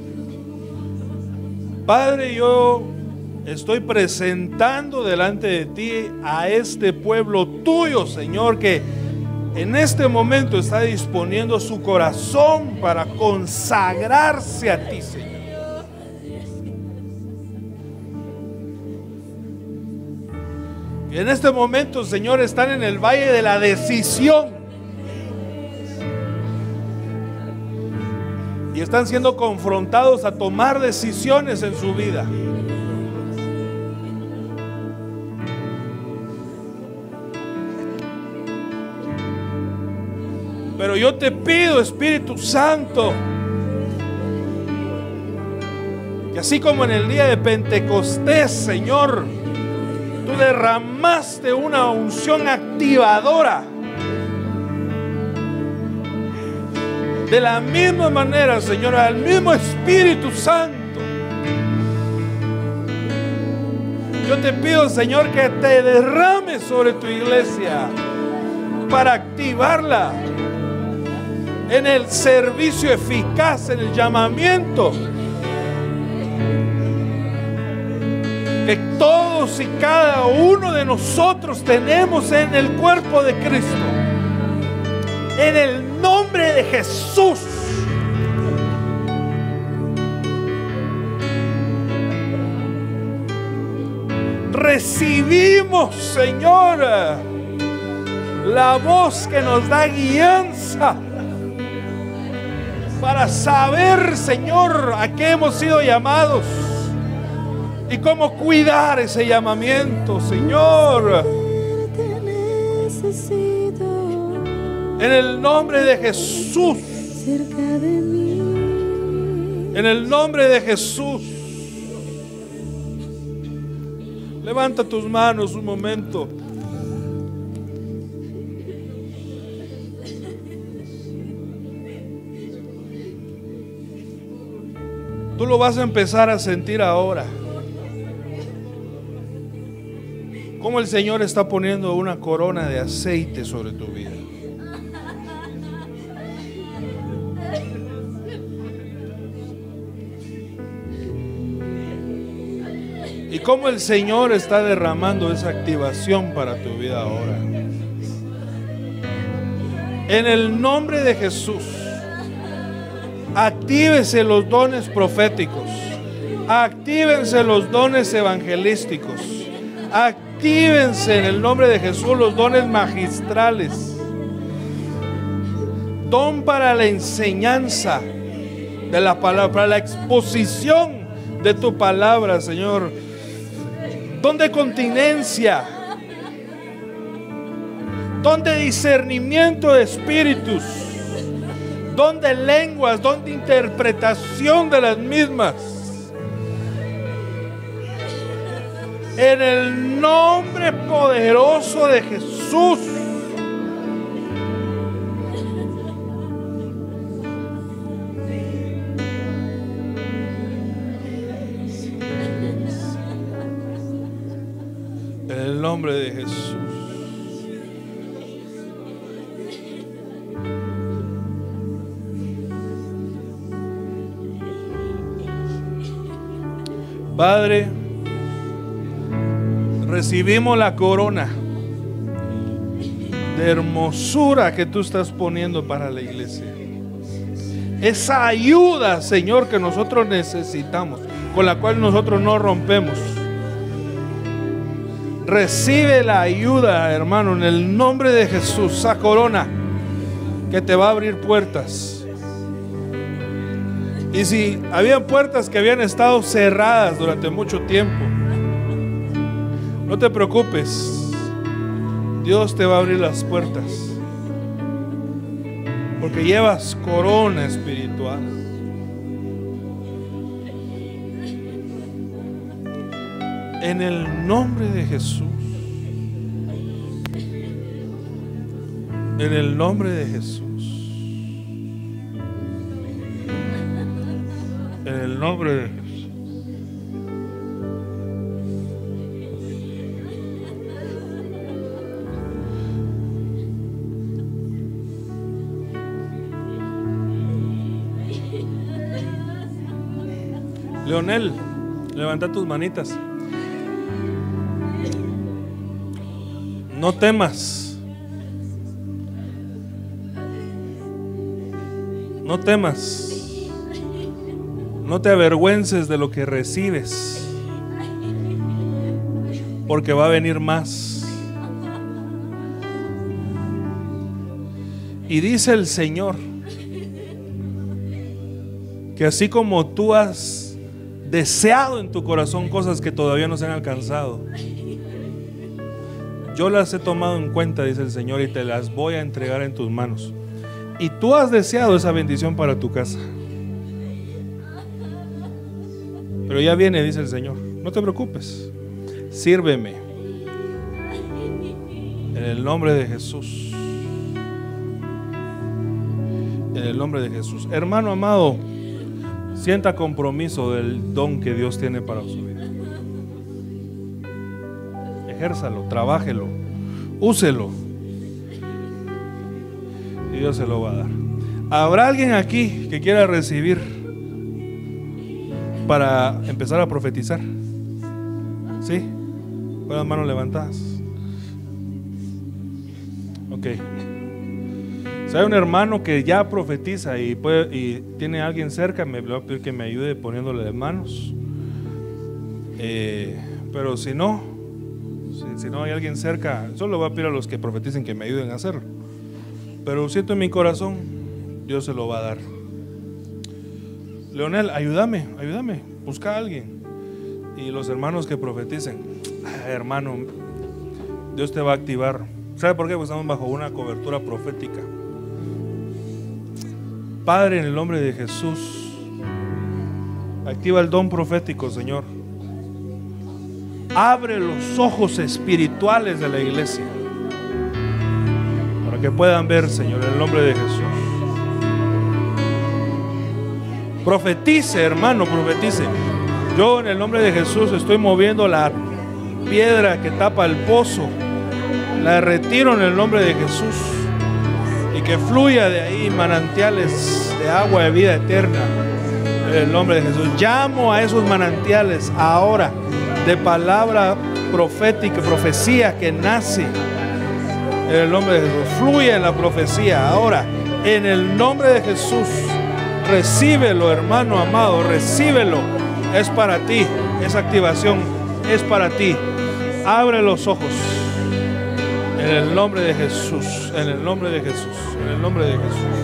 Padre, yo estoy presentando delante de ti a este pueblo tuyo, Señor, que en este momento está disponiendo su corazón para consagrarse a ti, Señor. Y en este momento, Señor, están en el valle de la decisión. Y están siendo confrontados a tomar decisiones en su vida. Pero yo te pido, Espíritu Santo, que así como en el día de Pentecostés, Señor, tú derramaste una unción activadora. De la misma manera, Señor, al mismo Espíritu Santo, yo te pido, Señor, que te derrames sobre tu iglesia para activarla en el servicio eficaz, en el llamamiento que todos y cada uno de nosotros tenemos en el cuerpo de Cristo. En el nombre de Jesús. Recibimos, Señor, la voz que nos da guianza para saber, Señor, a qué hemos sido llamados y cómo cuidar ese llamamiento, Señor. En el nombre de Jesús. En el nombre de Jesús. Levanta tus manos un momento. Tú lo vas a empezar a sentir ahora. Cómo el Señor está poniendo una corona de aceite sobre tu vida. Y cómo el Señor está derramando esa activación para tu vida ahora. En el nombre de Jesús, actívese los dones proféticos, actívense los dones evangelísticos, actívense en el nombre de Jesús los dones magistrales, don para la enseñanza de la palabra, para la exposición de tu palabra, Señor, don de continencia, don de discernimiento de espíritus, don de lenguas, don de interpretación de las mismas. En el nombre poderoso de Jesús. En el nombre de Jesús. Padre, recibimos la corona de hermosura que tú estás poniendo para la iglesia. Esa ayuda, Señor, que nosotros necesitamos, con la cual nosotros no rompemos. Recibe la ayuda, hermano, en el nombre de Jesús. Esa corona que te va a abrir puertas. Y si había puertas que habían estado cerradas durante mucho tiempo, no te preocupes, Dios te va a abrir las puertas, porque llevas corona espiritual. En el nombre de Jesús. En el nombre de Jesús. En el nombre de Jesús. Leonel, levanta tus manitas. No temas. No temas. No te avergüences de lo que recibes, porque va a venir más. Y dice el Señor que así como tú has deseado en tu corazón cosas que todavía no se han alcanzado, yo las he tomado en cuenta, dice el Señor, y te las voy a entregar en tus manos. Y tú has deseado esa bendición para tu casa, pero ya viene, dice el Señor. No te preocupes, sírveme en el nombre de Jesús. En el nombre de Jesús. Hermano amado, sienta compromiso del don que Dios tiene para su vida. Ejérzalo, trabájelo, úselo, y Dios se lo va a dar. ¿Habrá alguien aquí que quiera recibir para empezar a profetizar? ¿Sí? Con las manos levantadas. Ok. Si hay un hermano que ya profetiza y tiene a alguien cerca, me voy a pedir que me ayude poniéndole las manos. Pero si no hay alguien cerca, solo voy a pedir a los que profeticen que me ayuden a hacerlo. Pero siento en mi corazón, Dios se lo va a dar. Leonel, ayúdame, busca a alguien. Y los hermanos que profeticen, hermano, Dios te va a activar. ¿Sabe por qué? Porque estamos bajo una cobertura profética. Padre, en el nombre de Jesús, activa el don profético, Señor. Abre los ojos espirituales de la iglesia para que puedan ver, Señor, en el nombre de Jesús. Profetice, hermano, profetice. Yo en el nombre de Jesús estoy moviendo la piedra que tapa el pozo. La retiro en el nombre de Jesús. Y que fluya de ahí manantiales de agua de vida eterna en el nombre de Jesús. Llamo a esos manantiales ahora de palabra profética, profecía que nace en el nombre de Jesús. Fluye en la profecía ahora en el nombre de Jesús. Recíbelo, hermano amado, recíbelo. Es para ti, esa activación es para ti. Abre los ojos. En el nombre de Jesús, en el nombre de Jesús, en el nombre de Jesús.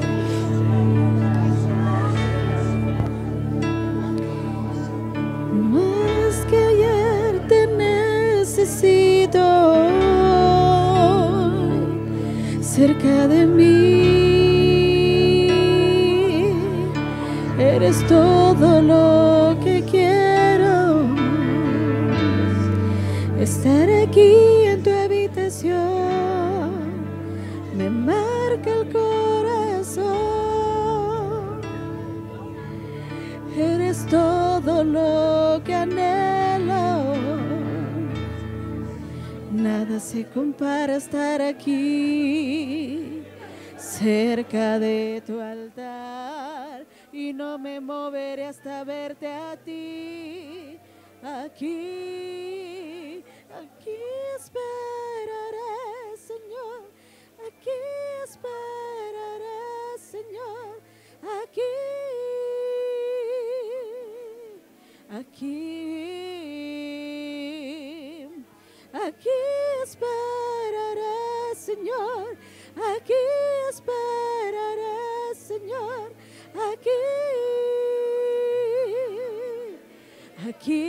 Más que ayer te necesito cerca de mí. Eres todo lo que quiero. Estar aquí en tu habitación me marca el corazón. Eres todo lo que anhelo. Nada se compara a estar aquí cerca de tu altar, y no me moveré hasta verte a ti. Aquí esperaré, Señor. Aquí esperaré, Señor. Aquí esperaré, Señor. Aquí esperaré, Señor. Aquí.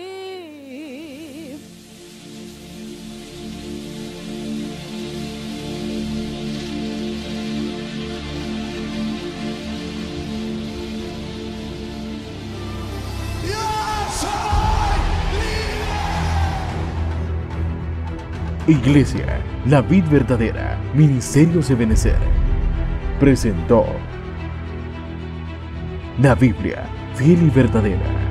Iglesia, la vid verdadera, Ministerios Ebenecer, presentó la Biblia fiel y verdadera.